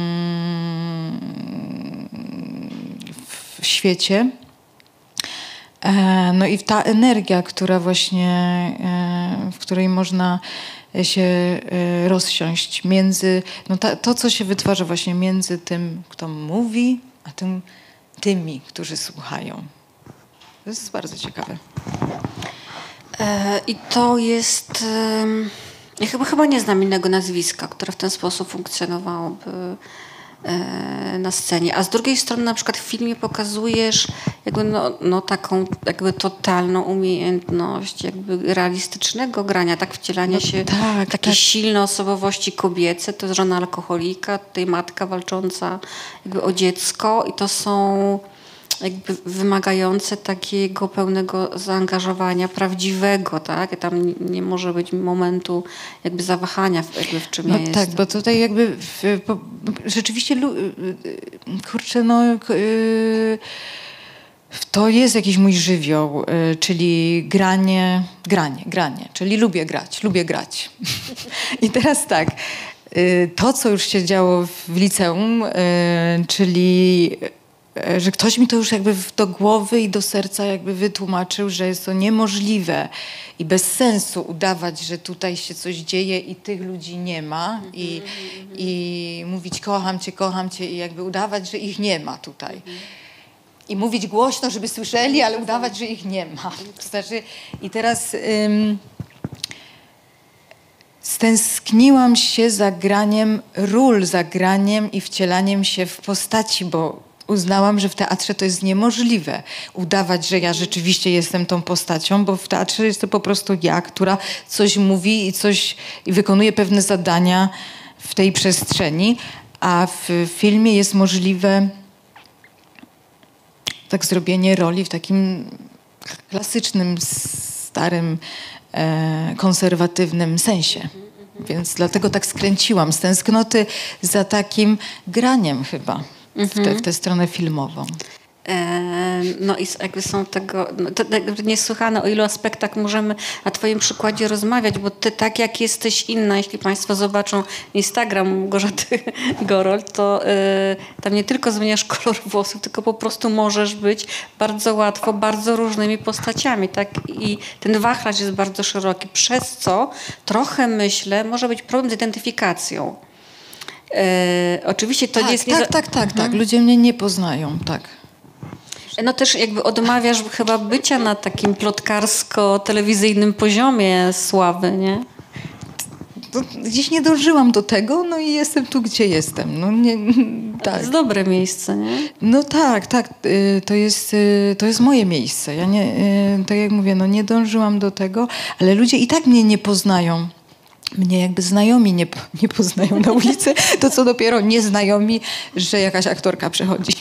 w świecie. E, no i ta energia, która właśnie, e, w której można się e, rozsiąść między, no ta, to co się wytwarza właśnie między tym, kto mówi, a tym, tymi, którzy słuchają. To jest bardzo ciekawe. E, I to jest... E, ja chyba, chyba nie znam innego nazwiska, które w ten sposób funkcjonowałoby na scenie. A z drugiej strony na przykład w filmie pokazujesz jakby no, no taką jakby totalną umiejętność jakby realistycznego grania, tak wcielania no, się tak, takie tak. silne osobowości kobiece. To jest żona alkoholika, tutaj matka walcząca jakby o dziecko i to są jakby wymagające takiego pełnego zaangażowania prawdziwego, tak? Tam nie, nie może być momentu jakby zawahania w, jakby w czym no ja tak, jestem. bo tutaj jakby w, po, rzeczywiście kurczę, no yy, to jest jakiś mój żywioł, yy, czyli granie, granie, granie, czyli lubię grać, lubię grać. I teraz tak, yy, to co już się działo w liceum, yy, czyli że ktoś mi to już jakby do głowy i do serca jakby wytłumaczył, że jest to niemożliwe i bez sensu udawać, że tutaj się coś dzieje i tych ludzi nie ma mm-hmm, i, mm-hmm. i mówić kocham cię, kocham cię i jakby udawać, że ich nie ma tutaj. Mm-hmm. I mówić głośno, żeby słyszeli, ale udawać, że ich nie ma. To znaczy, i teraz ym, stęskniłam się za graniem ról, za graniem i wcielaniem się w postaci, bo uznałam, że w teatrze to jest niemożliwe udawać, że ja rzeczywiście jestem tą postacią, bo w teatrze jest to po prostu ja, która coś mówi i coś i wykonuje pewne zadania w tej przestrzeni, a w filmie jest możliwe tak zrobienie roli w takim klasycznym, starym, e, konserwatywnym sensie. Więc dlatego tak skręciłam z tęsknoty za takim graniem chyba. W, te, w tę stronę filmową. No i jakby są tego, no to niesłychane, o ilu aspektach możemy na twoim przykładzie rozmawiać, bo ty tak jak jesteś inna, jeśli państwo zobaczą Instagram Gorzaty Gorol, to y, tam nie tylko zmieniasz kolor włosów, tylko po prostu możesz być bardzo łatwo, bardzo różnymi postaciami, tak? I ten wachlarz jest bardzo szeroki, przez co trochę myślę, może być problem z identyfikacją. E, oczywiście to tak, nie jest... Tak, nie... tak, tak, mhm. tak. Ludzie mnie nie poznają, tak. No też jakby odmawiasz chyba bycia na takim plotkarsko-telewizyjnym poziomie sławy, nie? To gdzieś nie dążyłam do tego, no i jestem tu, gdzie jestem. No, nie, tak. To jest dobre miejsce, nie? No tak, tak. To jest, to jest moje miejsce. Ja nie, tak jak mówię, no nie dążyłam do tego, ale ludzie i tak mnie nie poznają. Mnie jakby znajomi nie, nie poznają na ulicy, to co dopiero nieznajomi, że jakaś aktorka przechodzi.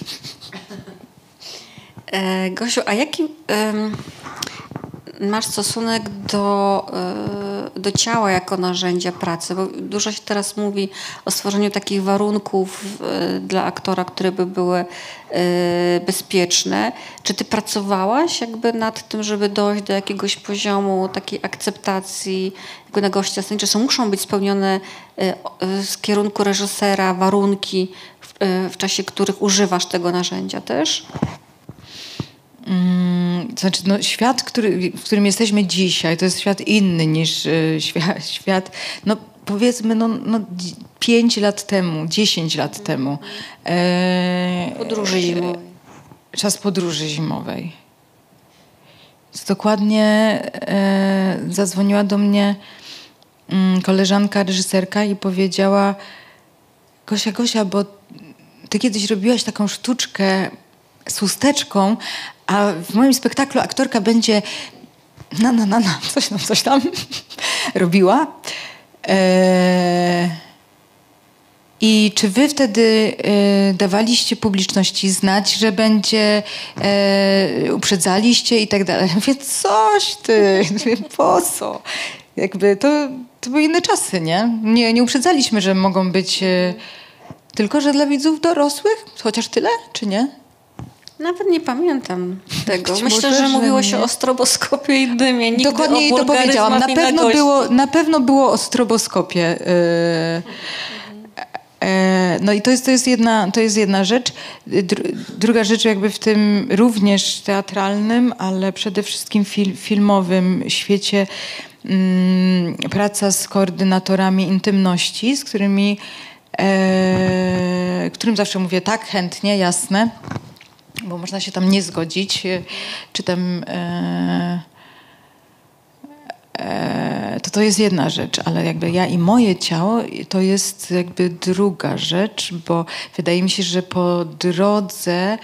E, Gosiu, a jaki e, masz stosunek do, e, do ciała jako narzędzia pracy? Bo dużo się teraz mówi o stworzeniu takich warunków e, dla aktora, które by były e, bezpieczne. Czy ty pracowałaś jakby nad tym, żeby dojść do jakiegoś poziomu takiej akceptacji na gościa sceny? Czy są, muszą być spełnione e, z kierunku reżysera warunki, w, e, w czasie których używasz tego narzędzia też? To znaczy, no, świat, który, w którym jesteśmy dzisiaj, to jest świat inny niż y, świat, świat, no powiedzmy, no, no pięć lat temu, dziesięć lat temu. E, podróży zimowej. Czas podróży zimowej. Dokładnie e, zadzwoniła do mnie mm, koleżanka, reżyserka i powiedziała: Gosia, Gosia, bo ty kiedyś robiłaś taką sztuczkę z chusteczką, a w moim spektaklu aktorka będzie na, na, na, na, coś tam, coś tam robiła. Eee, I czy wy wtedy e, dawaliście publiczności znać, że będzie, e, uprzedzaliście i tak dalej? Mówię, coś ty, mówię, po co? Jakby to, to były inne czasy, nie? Nie, nie uprzedzaliśmy, że mogą być, e, tylko że dla widzów dorosłych, chociaż tyle, czy nie? Nawet nie pamiętam tego. Być Myślę, może, że mówiło że się nie. o stroboskopie i dymie. Nigdy Dokładnie jej o to powiedziałam. Na pewno, na było, na pewno było o stroboskopie. Yy, yy, No i to jest, to jest, jedna, to jest jedna rzecz. Dru- druga rzecz jakby w tym również teatralnym, ale przede wszystkim fil- filmowym świecie mm, praca z koordynatorami intymności, z którymi e, którym zawsze mówię tak, chętnie, jasne, bo można się tam nie zgodzić, czy tam e, to to jest jedna rzecz, ale jakby ja i moje ciało to jest jakby druga rzecz, bo wydaje mi się, że po drodze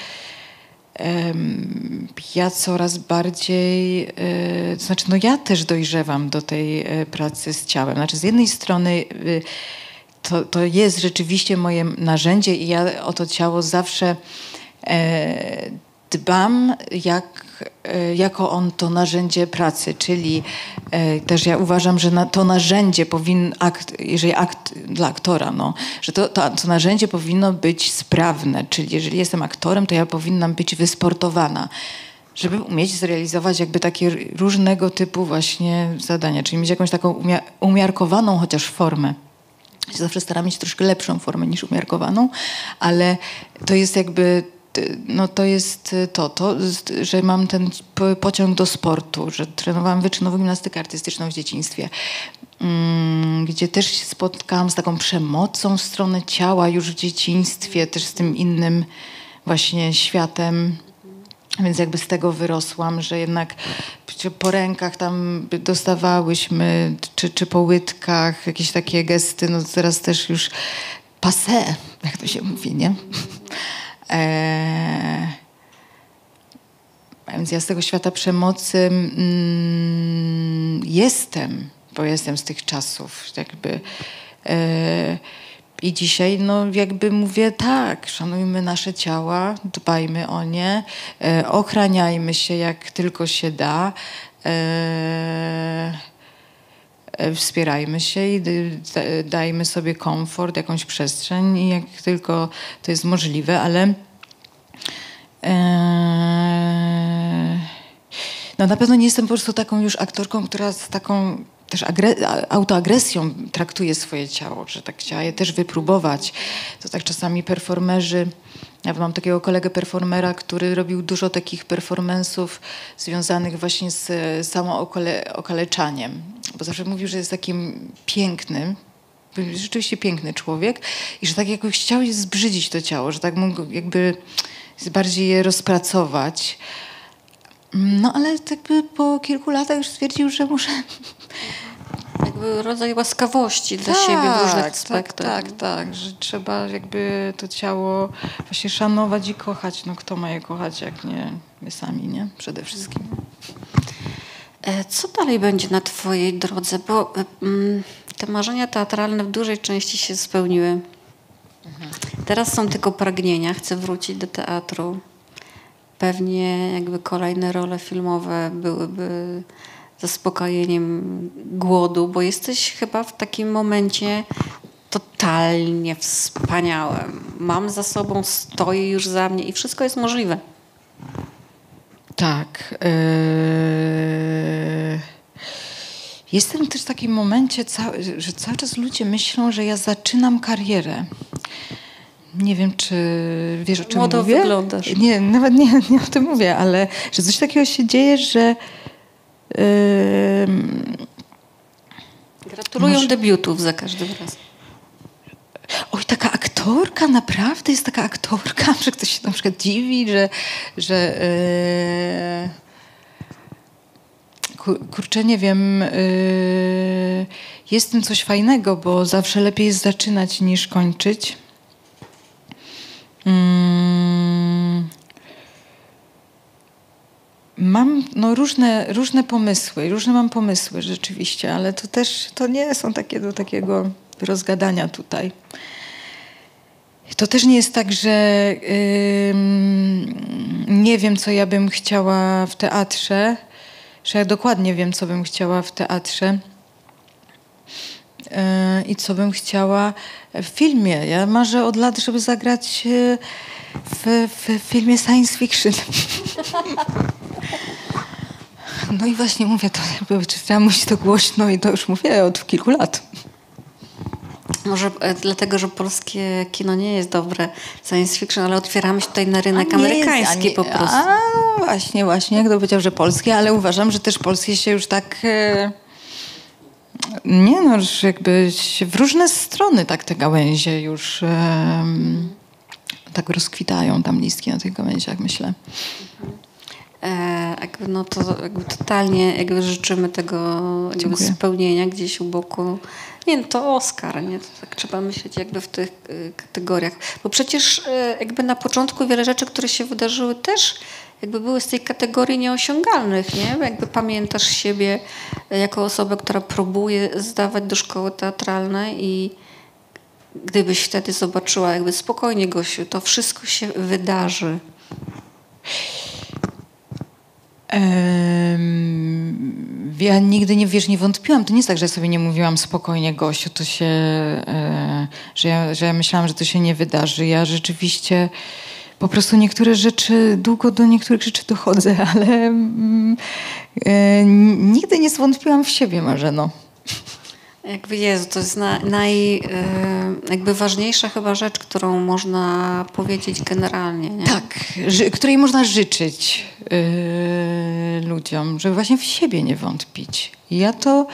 um, ja coraz bardziej, e, to znaczy no ja też dojrzewam do tej e, pracy z ciałem. Znaczy z jednej strony e, to, to jest rzeczywiście moje narzędzie i ja o to ciało zawsze e, dbam jak, e, jako on to narzędzie pracy, czyli e, też ja uważam, że na, to narzędzie powinno, akt, jeżeli akt dla aktora, no, że to, to, to narzędzie powinno być sprawne, czyli jeżeli jestem aktorem, to ja powinnam być wysportowana, żeby umieć zrealizować jakby takie różnego typu właśnie zadania, czyli mieć jakąś taką umia- umiarkowaną chociaż formę. Zawsze staram mieć troszkę lepszą formę niż umiarkowaną, ale to jest jakby, no to jest to, to, że mam ten pociąg do sportu, że trenowałam wyczynową gimnastykę artystyczną w dzieciństwie, gdzie też się spotkałam z taką przemocą w stronę ciała już w dzieciństwie, też z tym innym właśnie światem. Więc jakby z tego wyrosłam, że jednak po rękach tam dostawałyśmy, czy, czy po łydkach, jakieś takie gesty, no teraz też już passé, jak to się mówi, nie? Eee, więc ja z tego świata przemocy mm, jestem, bo jestem z tych czasów, jakby... Eee, I dzisiaj no jakby mówię tak, szanujmy nasze ciała, dbajmy o nie, e, ochraniajmy się jak tylko się da, e, e, wspierajmy się i da, dajmy sobie komfort, jakąś przestrzeń i jak tylko to jest możliwe, ale e, no na pewno nie jestem po prostu taką już aktorką, która z taką też agre- autoagresją traktuje swoje ciało, że tak chciała je też wypróbować. To tak czasami performerzy, ja mam takiego kolegę performera, który robił dużo takich performance'ów związanych właśnie z samookaleczaniem, bo zawsze mówił, że jest takim pięknym, rzeczywiście piękny człowiek i że tak jakoś chciał je zbrzydzić to ciało, że tak mógł jakby bardziej je rozpracować. No ale jakby po kilku latach już stwierdził, że muszę... Jakby rodzaj łaskawości dla tak, siebie w różnych tak, aspektach. Tak, tak, że trzeba jakby to ciało właśnie szanować i kochać. No kto ma je kochać, jak nie my sami, nie? Przede wszystkim. Co dalej będzie na twojej drodze? Bo mm, te marzenia teatralne w dużej części się spełniły. Mhm. Teraz są tylko pragnienia. Chcę wrócić do teatru. Pewnie jakby kolejne role filmowe byłyby zaspokojeniem głodu, bo jesteś chyba w takim momencie totalnie wspaniałym. Mam za sobą, stoję już za mnie i wszystko jest możliwe. Tak. Yy... Jestem też w takim momencie, że cały czas ludzie myślą, że ja zaczynam karierę. Nie wiem, czy wiesz, o czym Młodo mówię? wyglądasz. Nie, nawet nie, nie o tym mówię, ale że coś takiego się dzieje, że yy... Gratulują Może... debiutów za każdym razem. Oj, taka aktorka, naprawdę jest taka aktorka, że ktoś się na przykład dziwi, że, że yy... kurczę, nie wiem, yy... jest w tym coś fajnego, bo zawsze lepiej jest zaczynać niż kończyć. Hmm. Mam no, różne, różne pomysły, różne mam pomysły rzeczywiście, ale to też to nie są takie do takiego rozgadania tutaj. To też nie jest tak, że yy, nie wiem, co ja bym chciała w teatrze, że ja dokładnie wiem, co bym chciała w teatrze yy, i co bym chciała w filmie. Ja marzę od lat, żeby zagrać w, w filmie science fiction. No i właśnie mówię to, jakby, czy trzeba mówić to głośno i to już mówię od kilku lat. Może e, dlatego, że polskie kino nie jest dobre, science fiction, ale otwieramy się tutaj na rynek A nie amerykański jest, po nie, prostu. A właśnie, właśnie, jak to powiedział, że polskie, ale uważam, że też polskie się już tak... E, nie no, że jakby się w różne strony tak te gałęzie już e, tak rozkwitają, tam listki na tych gałęziach, myślę. E, jakby no to jakby totalnie jakby życzymy tego jakby spełnienia gdzieś u boku. Nie, no to Oscar, nie? To tak trzeba myśleć jakby w tych y, kategoriach. Bo przecież y, jakby na początku wiele rzeczy, które się wydarzyły też jakby były z tej kategorii nieosiągalnych, nie? Jakby pamiętasz siebie jako osobę, która próbuje zdawać do szkoły teatralnej i gdybyś wtedy zobaczyła jakby spokojnie, Gosiu, to wszystko się wydarzy. Ja nigdy nie, wiesz, nie wątpiłam. To nie jest tak, że ja sobie nie mówiłam spokojnie, Gosiu, to się, e, że, ja, że ja myślałam, że to się nie wydarzy. Ja rzeczywiście po prostu niektóre rzeczy, długo do niektórych rzeczy dochodzę, ale e, nigdy nie zwątpiłam w siebie, Marzeno. Jakby Jezu, to jest na, naj, jakby ważniejsza chyba rzecz, którą można powiedzieć generalnie. Nie? Tak, ży, której można życzyć yy, ludziom, żeby właśnie w siebie nie wątpić. Ja to...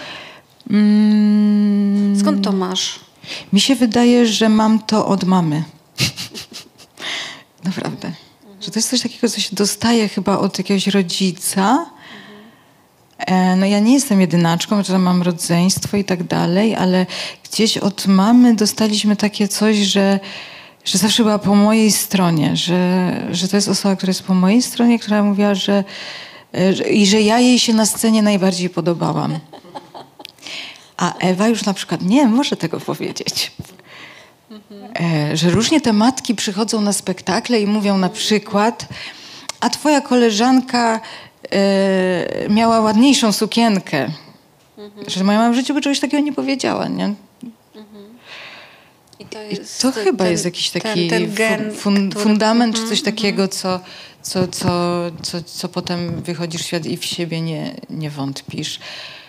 Mm, Skąd to masz? Mi się wydaje, że mam to od mamy. Naprawdę. Mhm. Że to jest coś takiego, co się dostaje chyba od jakiegoś rodzica. No ja nie jestem jedynaczką, że mam rodzeństwo i tak dalej, ale gdzieś od mamy dostaliśmy takie coś, że, że zawsze była po mojej stronie, że, że to jest osoba, która jest po mojej stronie, która mówiła, że, że i że ja jej się na scenie najbardziej podobałam. A Ewa już na przykład nie może tego powiedzieć. E, że różnie te matki przychodzą na spektakle i mówią na przykład, a twoja koleżanka e, miała ładniejszą sukienkę. Mhm. Że moja mama w życiu by czegoś takiego nie powiedziała, nie? Mhm. I to, jest I to ten, chyba jest jakiś taki ten, ten gen, fun, który... fundament, czy coś mhm, takiego, co, co, co, co, co potem wychodzisz w świat i w siebie nie, nie wątpisz.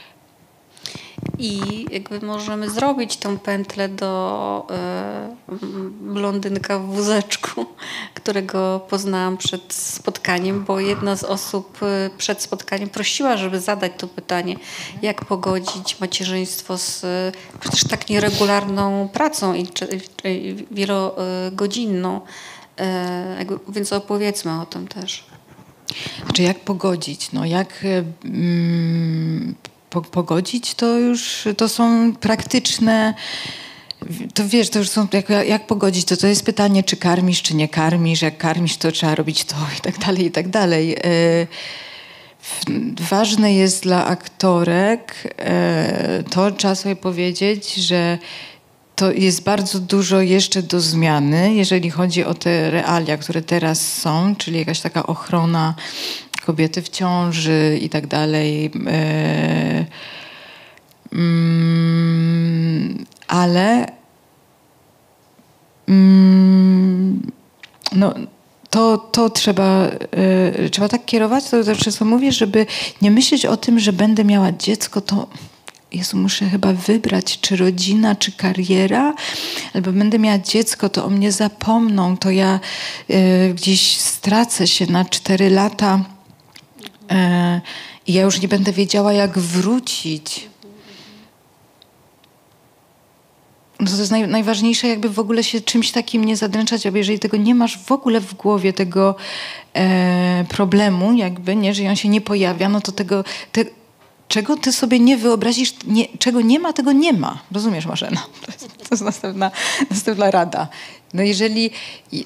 I jakby możemy zrobić tą pętlę do y, blondynka w wózeczku, którego poznałam przed spotkaniem, bo jedna z osób przed spotkaniem prosiła, żeby zadać to pytanie, jak pogodzić macierzyństwo z przecież tak nieregularną pracą i, i wielogodzinną. Y, jakby, więc opowiedzmy o tym też. Znaczy jak pogodzić? No jak... Mm, pogodzić, to już to są praktyczne, to wiesz, to już są, jak, jak pogodzić, to to jest pytanie, czy karmisz, czy nie karmisz, jak karmisz, to trzeba robić to i tak dalej, i tak dalej. Ważne jest dla aktorek, to trzeba sobie powiedzieć, że to jest bardzo dużo jeszcze do zmiany, jeżeli chodzi o te realia, które teraz są, czyli jakaś taka ochrona kobiety w ciąży i tak dalej. Ale no, to, to trzeba, trzeba tak kierować, to zawsze co mówię, żeby nie myśleć o tym, że będę miała dziecko, to Jezu, muszę chyba wybrać, czy rodzina, czy kariera, albo będę miała dziecko, to o mnie zapomną, to ja gdzieś stracę się na cztery lata i ja już nie będę wiedziała, jak wrócić. No to jest naj, najważniejsze, jakby w ogóle się czymś takim nie zadręczać, aby jeżeli tego nie masz w ogóle w głowie, tego e, problemu, jakby, nie, że on się nie pojawia, no to tego, te, czego ty sobie nie wyobrazisz, nie, czego nie ma, tego nie ma. Rozumiesz, Marzena? To jest, to jest następna, następna rada. No jeżeli... Yy,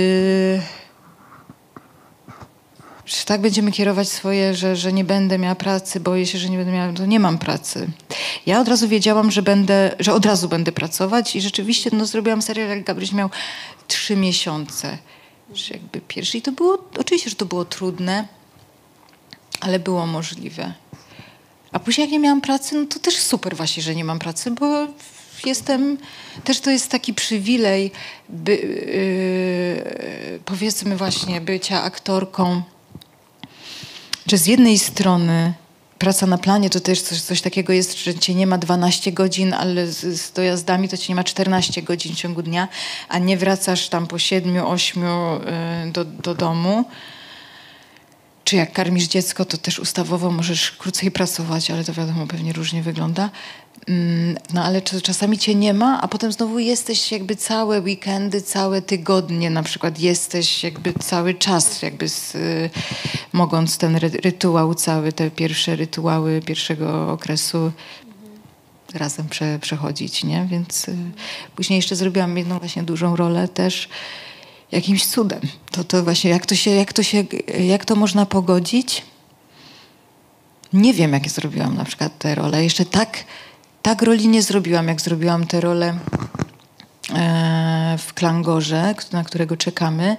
Czy tak będziemy kierować swoje, że, że nie będę miała pracy, boję się, że nie będę miała, to nie mam pracy. Ja od razu wiedziałam, że będę, że od razu będę pracować i rzeczywiście no, zrobiłam serial, jak Gabryś miał trzy miesiące. Że jakby pierwszy i to było, oczywiście, że to było trudne, ale było możliwe. A później jak nie miałam pracy, no to też super właśnie, że nie mam pracy, bo jestem, też to jest taki przywilej, by, yy, powiedzmy właśnie bycia aktorką, że z jednej strony praca na planie to też coś, coś takiego jest, że cię nie ma dwanaście godzin, ale z, z dojazdami to cię nie ma czternaście godzin w ciągu dnia, a nie wracasz tam po siedmiu, ośmiu y, do, do domu. Czy jak karmisz dziecko, to też ustawowo możesz krócej pracować, ale to wiadomo, pewnie różnie wygląda. No ale czasami cię nie ma, a potem znowu jesteś jakby całe weekendy, całe tygodnie na przykład jesteś jakby cały czas, jakby z, y, mogąc ten ry rytuał cały, te pierwsze rytuały pierwszego okresu mhm. razem prze, przechodzić, nie? Więc y, później jeszcze zrobiłam jedną właśnie dużą rolę też jakimś cudem. To, to właśnie jak to się, jak to się, jak to można pogodzić? Nie wiem, jak zrobiłam na przykład tę rolę. Jeszcze tak Tak roli nie zrobiłam, jak zrobiłam tę rolę e, w Klangorze, na którego czekamy.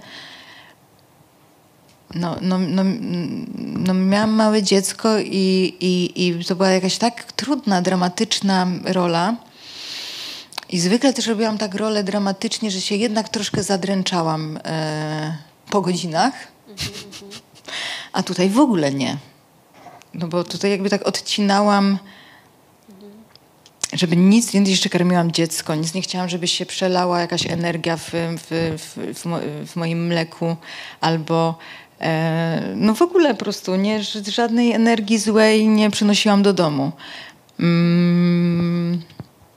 No, no, no, no miałam małe dziecko i, i, i to była jakaś tak trudna, dramatyczna rola. I zwykle też robiłam tak rolę dramatycznie, że się jednak troszkę zadręczałam e, po godzinach. A tutaj w ogóle nie. No bo tutaj jakby tak odcinałam... Żeby nic, więc jeszcze karmiłam dziecko, nic nie chciałam, żeby się przelała jakaś energia w, w, w, w, mo, w moim mleku albo e, no w ogóle po prostu nie, żadnej energii złej nie przynosiłam do domu. Mm.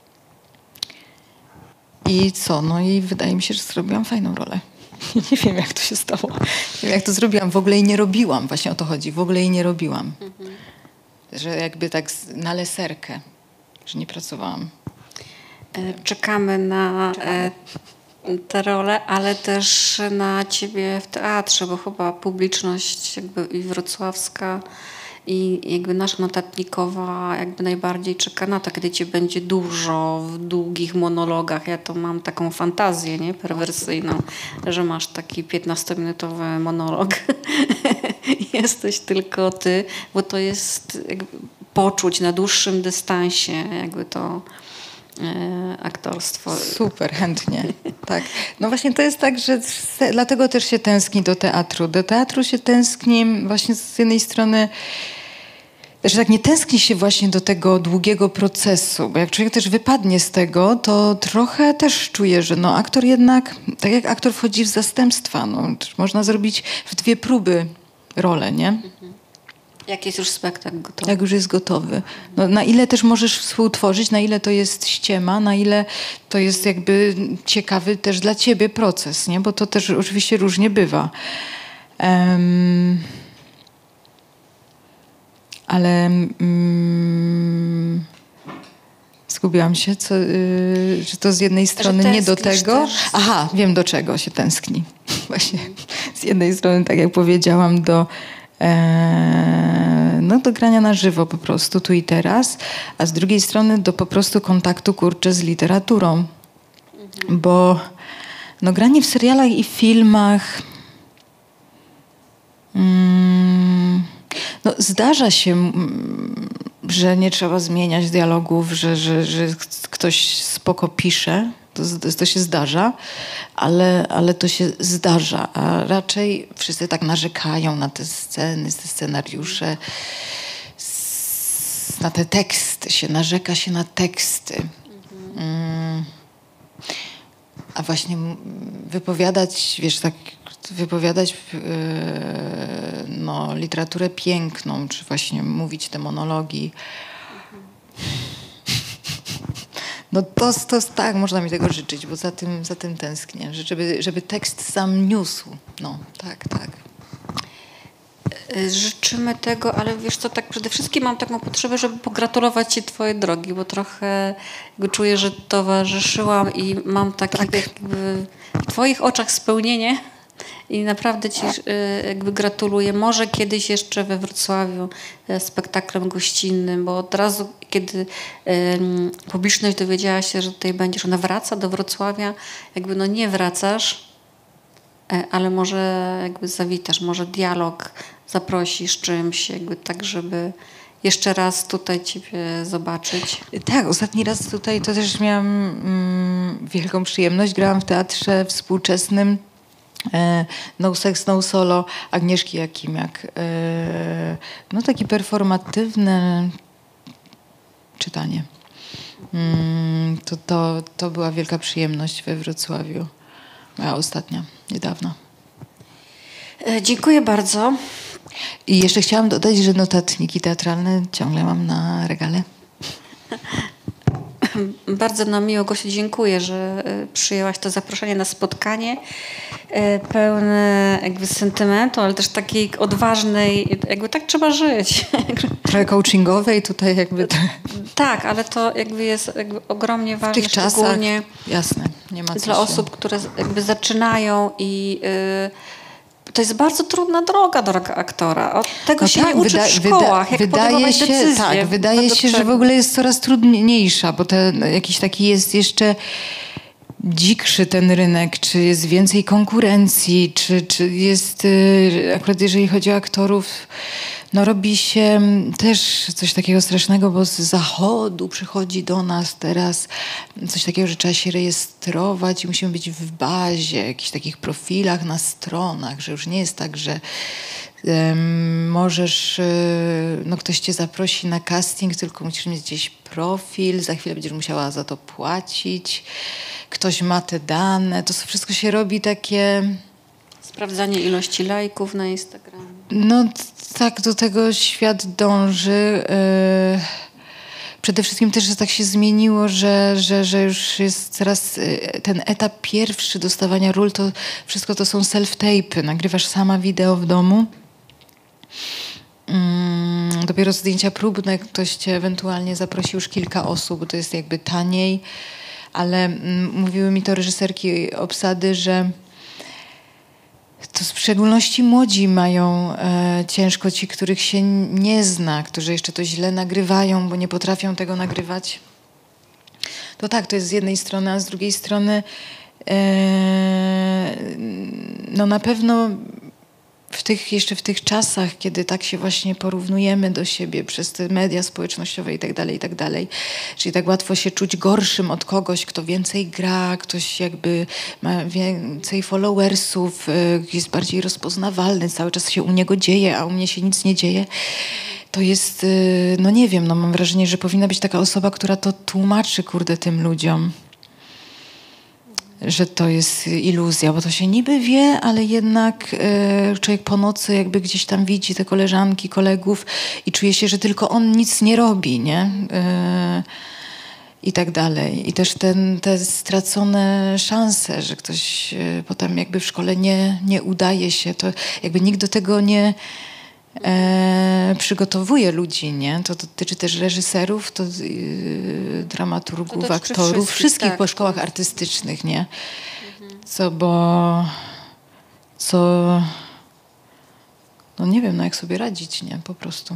I co? No i wydaje mi się, że zrobiłam fajną rolę. Nie wiem, jak to się stało. Nie wiem, jak to zrobiłam. W ogóle jej nie robiłam. Właśnie o to chodzi. W ogóle jej nie robiłam. Mhm. Że jakby tak na leserkę. Że nie pracowałam. Czekamy na Czekamy. tę rolę, ale też na ciebie w teatrze, bo chyba publiczność jakby i wrocławska i jakby nasza notatnikowa jakby najbardziej czeka na to, kiedy cię będzie dużo w długich monologach. Ja to mam taką fantazję, nie, perwersyjną, że masz taki piętnastominutowy monolog. Jesteś tylko ty, bo to jest jakby poczuć na dłuższym dystansie jakby to e, aktorstwo. Super, chętnie. Tak. No właśnie to jest tak, że dlatego też się tęskni do teatru. Do teatru się tęskni właśnie z jednej strony, że tak nie tęskni się właśnie do tego długiego procesu, bo jak człowiek też wypadnie z tego, to trochę też czuje, że no aktor jednak, tak jak aktor wchodzi w zastępstwa, no, można zrobić w dwie próby rolę, nie? Mhm. Jak jest już spektakl gotowy. Jak już jest gotowy. No, na ile też możesz współtworzyć, na ile to jest ściema, na ile to jest jakby ciekawy też dla ciebie proces, nie? Bo to też oczywiście różnie bywa. Um, ale um, zgubiłam się, co, yy, że to z jednej strony nie do tego. Też. Aha, wiem do czego się tęskni. Właśnie z jednej strony, tak jak powiedziałam, do no do grania na żywo po prostu, tu i teraz, a z drugiej strony do po prostu kontaktu, kurczę, z literaturą. Mhm. Bo no granie w serialach i filmach mm, no zdarza się, że nie trzeba zmieniać dialogów, że, że, że ktoś spoko pisze. To, to się zdarza, ale, ale to się zdarza, a raczej wszyscy tak narzekają na te sceny, te scenariusze, na te teksty, się narzeka się na teksty. Mhm. A właśnie wypowiadać, wiesz, tak wypowiadać yy, no, literaturę piękną, czy właśnie mówić te monologi. No to, to tak, można mi tego życzyć, bo za tym, za tym tęsknię, że żeby, żeby tekst sam niósł. No, tak, tak. Życzymy tego, ale wiesz co, tak przede wszystkim mam taką potrzebę, żeby pogratulować ci twojej drogi, bo trochę jakby czuję, że towarzyszyłam i mam takie tak. jakby w twoich oczach spełnienie i naprawdę ci jakby gratuluję. Może kiedyś jeszcze we Wrocławiu spektaklem gościnnym, bo od razu, kiedy um, publiczność dowiedziała się, że tutaj będziesz, ona wraca do Wrocławia, jakby no nie wracasz, ale może jakby zawitasz, może dialog zaprosisz czymś, jakby tak, żeby jeszcze raz tutaj ciebie zobaczyć. Tak, ostatni raz tutaj to też miałam mm, wielką przyjemność. Grałam w teatrze współczesnym No Sex, No Solo Agnieszki Jakimiak. No takie performatywne czytanie. To, to, to była wielka przyjemność we Wrocławiu. Moja ostatnia, niedawno. Dziękuję bardzo. I jeszcze chciałam dodać, że notatniki teatralne ciągle mam na regale. Bardzo nam miło, Gosiu, dziękuję, że przyjęłaś to zaproszenie na spotkanie pełne jakby sentymentu, ale też takiej odważnej, jakby tak trzeba żyć. Trochę coachingowej tutaj jakby. Tak, ale to jakby jest jakby ogromnie ważne, w tych czasach, szczególnie jasne, nie ma co dla się... osób, które jakby zaczynają i yy, to jest bardzo trudna droga, droga aktora. Od tego no się tak, nie uczy wyda, w szkołach, wyda, jak wydaje się, decyzje. Tak, wydaje się, czego. że w ogóle jest coraz trudniejsza, bo te, jakiś taki jest jeszcze dzikszy ten rynek, czy jest więcej konkurencji, czy, czy jest, akurat jeżeli chodzi o aktorów, no robi się też coś takiego strasznego, bo z zachodu przychodzi do nas teraz coś takiego, że trzeba się rejestrować i musimy być w bazie, jakichś takich profilach na stronach, że już nie jest tak, że um, możesz, no ktoś cię zaprosi na casting, tylko musisz mieć gdzieś profil, za chwilę będziesz musiała za to płacić, ktoś ma te dane, to wszystko się robi takie... Sprawdzanie ilości lajków na Instagramie. No tak, do tego świat dąży. Przede wszystkim też, że tak się zmieniło, że, że, że już jest teraz ten etap pierwszy dostawania ról, to wszystko to są self-tape'y. Nagrywasz sama wideo w domu. Dopiero zdjęcia próbne ktoś cię ewentualnie zaprosi, już kilka osób, bo to jest jakby taniej. Ale mówiły mi to reżyserki obsady, że to w szczególności młodzi mają e, ciężko, ci, których się nie zna, którzy jeszcze to źle nagrywają, bo nie potrafią tego nagrywać. To tak, to jest z jednej strony, a z drugiej strony e, no na pewno w tych, jeszcze w tych czasach, kiedy tak się właśnie porównujemy do siebie przez te media społecznościowe i tak dalej, i tak dalej, czyli tak łatwo się czuć gorszym od kogoś, kto więcej gra, ktoś jakby ma więcej followersów, jest bardziej rozpoznawalny, cały czas się u niego dzieje, a u mnie się nic nie dzieje. To jest, no nie wiem, no mam wrażenie, że powinna być taka osoba, która to tłumaczy, kurde, tym ludziom, że to jest iluzja, bo to się niby wie, ale jednak e, człowiek po nocy jakby gdzieś tam widzi te koleżanki, kolegów i czuje się, że tylko on nic nie robi, nie? E, I tak dalej. I też ten, te stracone szanse, że ktoś e, potem jakby w szkole nie, nie udaje się, to jakby nikt do tego nie e, przygotowuje ludzi, nie? To dotyczy też reżyserów, to yy, dramaturgów, to aktorów, wszystkich, wszystkich tak, po szkołach jest... artystycznych, nie? Mhm. Co, bo co, no nie wiem, no jak sobie radzić, nie? Po prostu.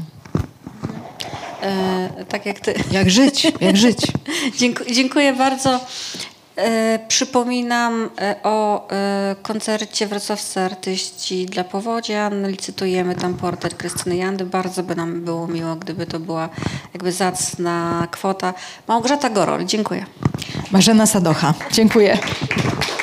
E, tak jak ty. Jak żyć, jak żyć. Dziękuję, dziękuję bardzo. E, przypominam e, o e, koncercie Wrocławscy Artyści dla Powodzian. Licytujemy tam portret Krystyny Jandy. Bardzo by nam było miło, gdyby to była jakby zacna kwota. Małgorzata Gorol, dziękuję. Marzena Sadocha, dziękuję.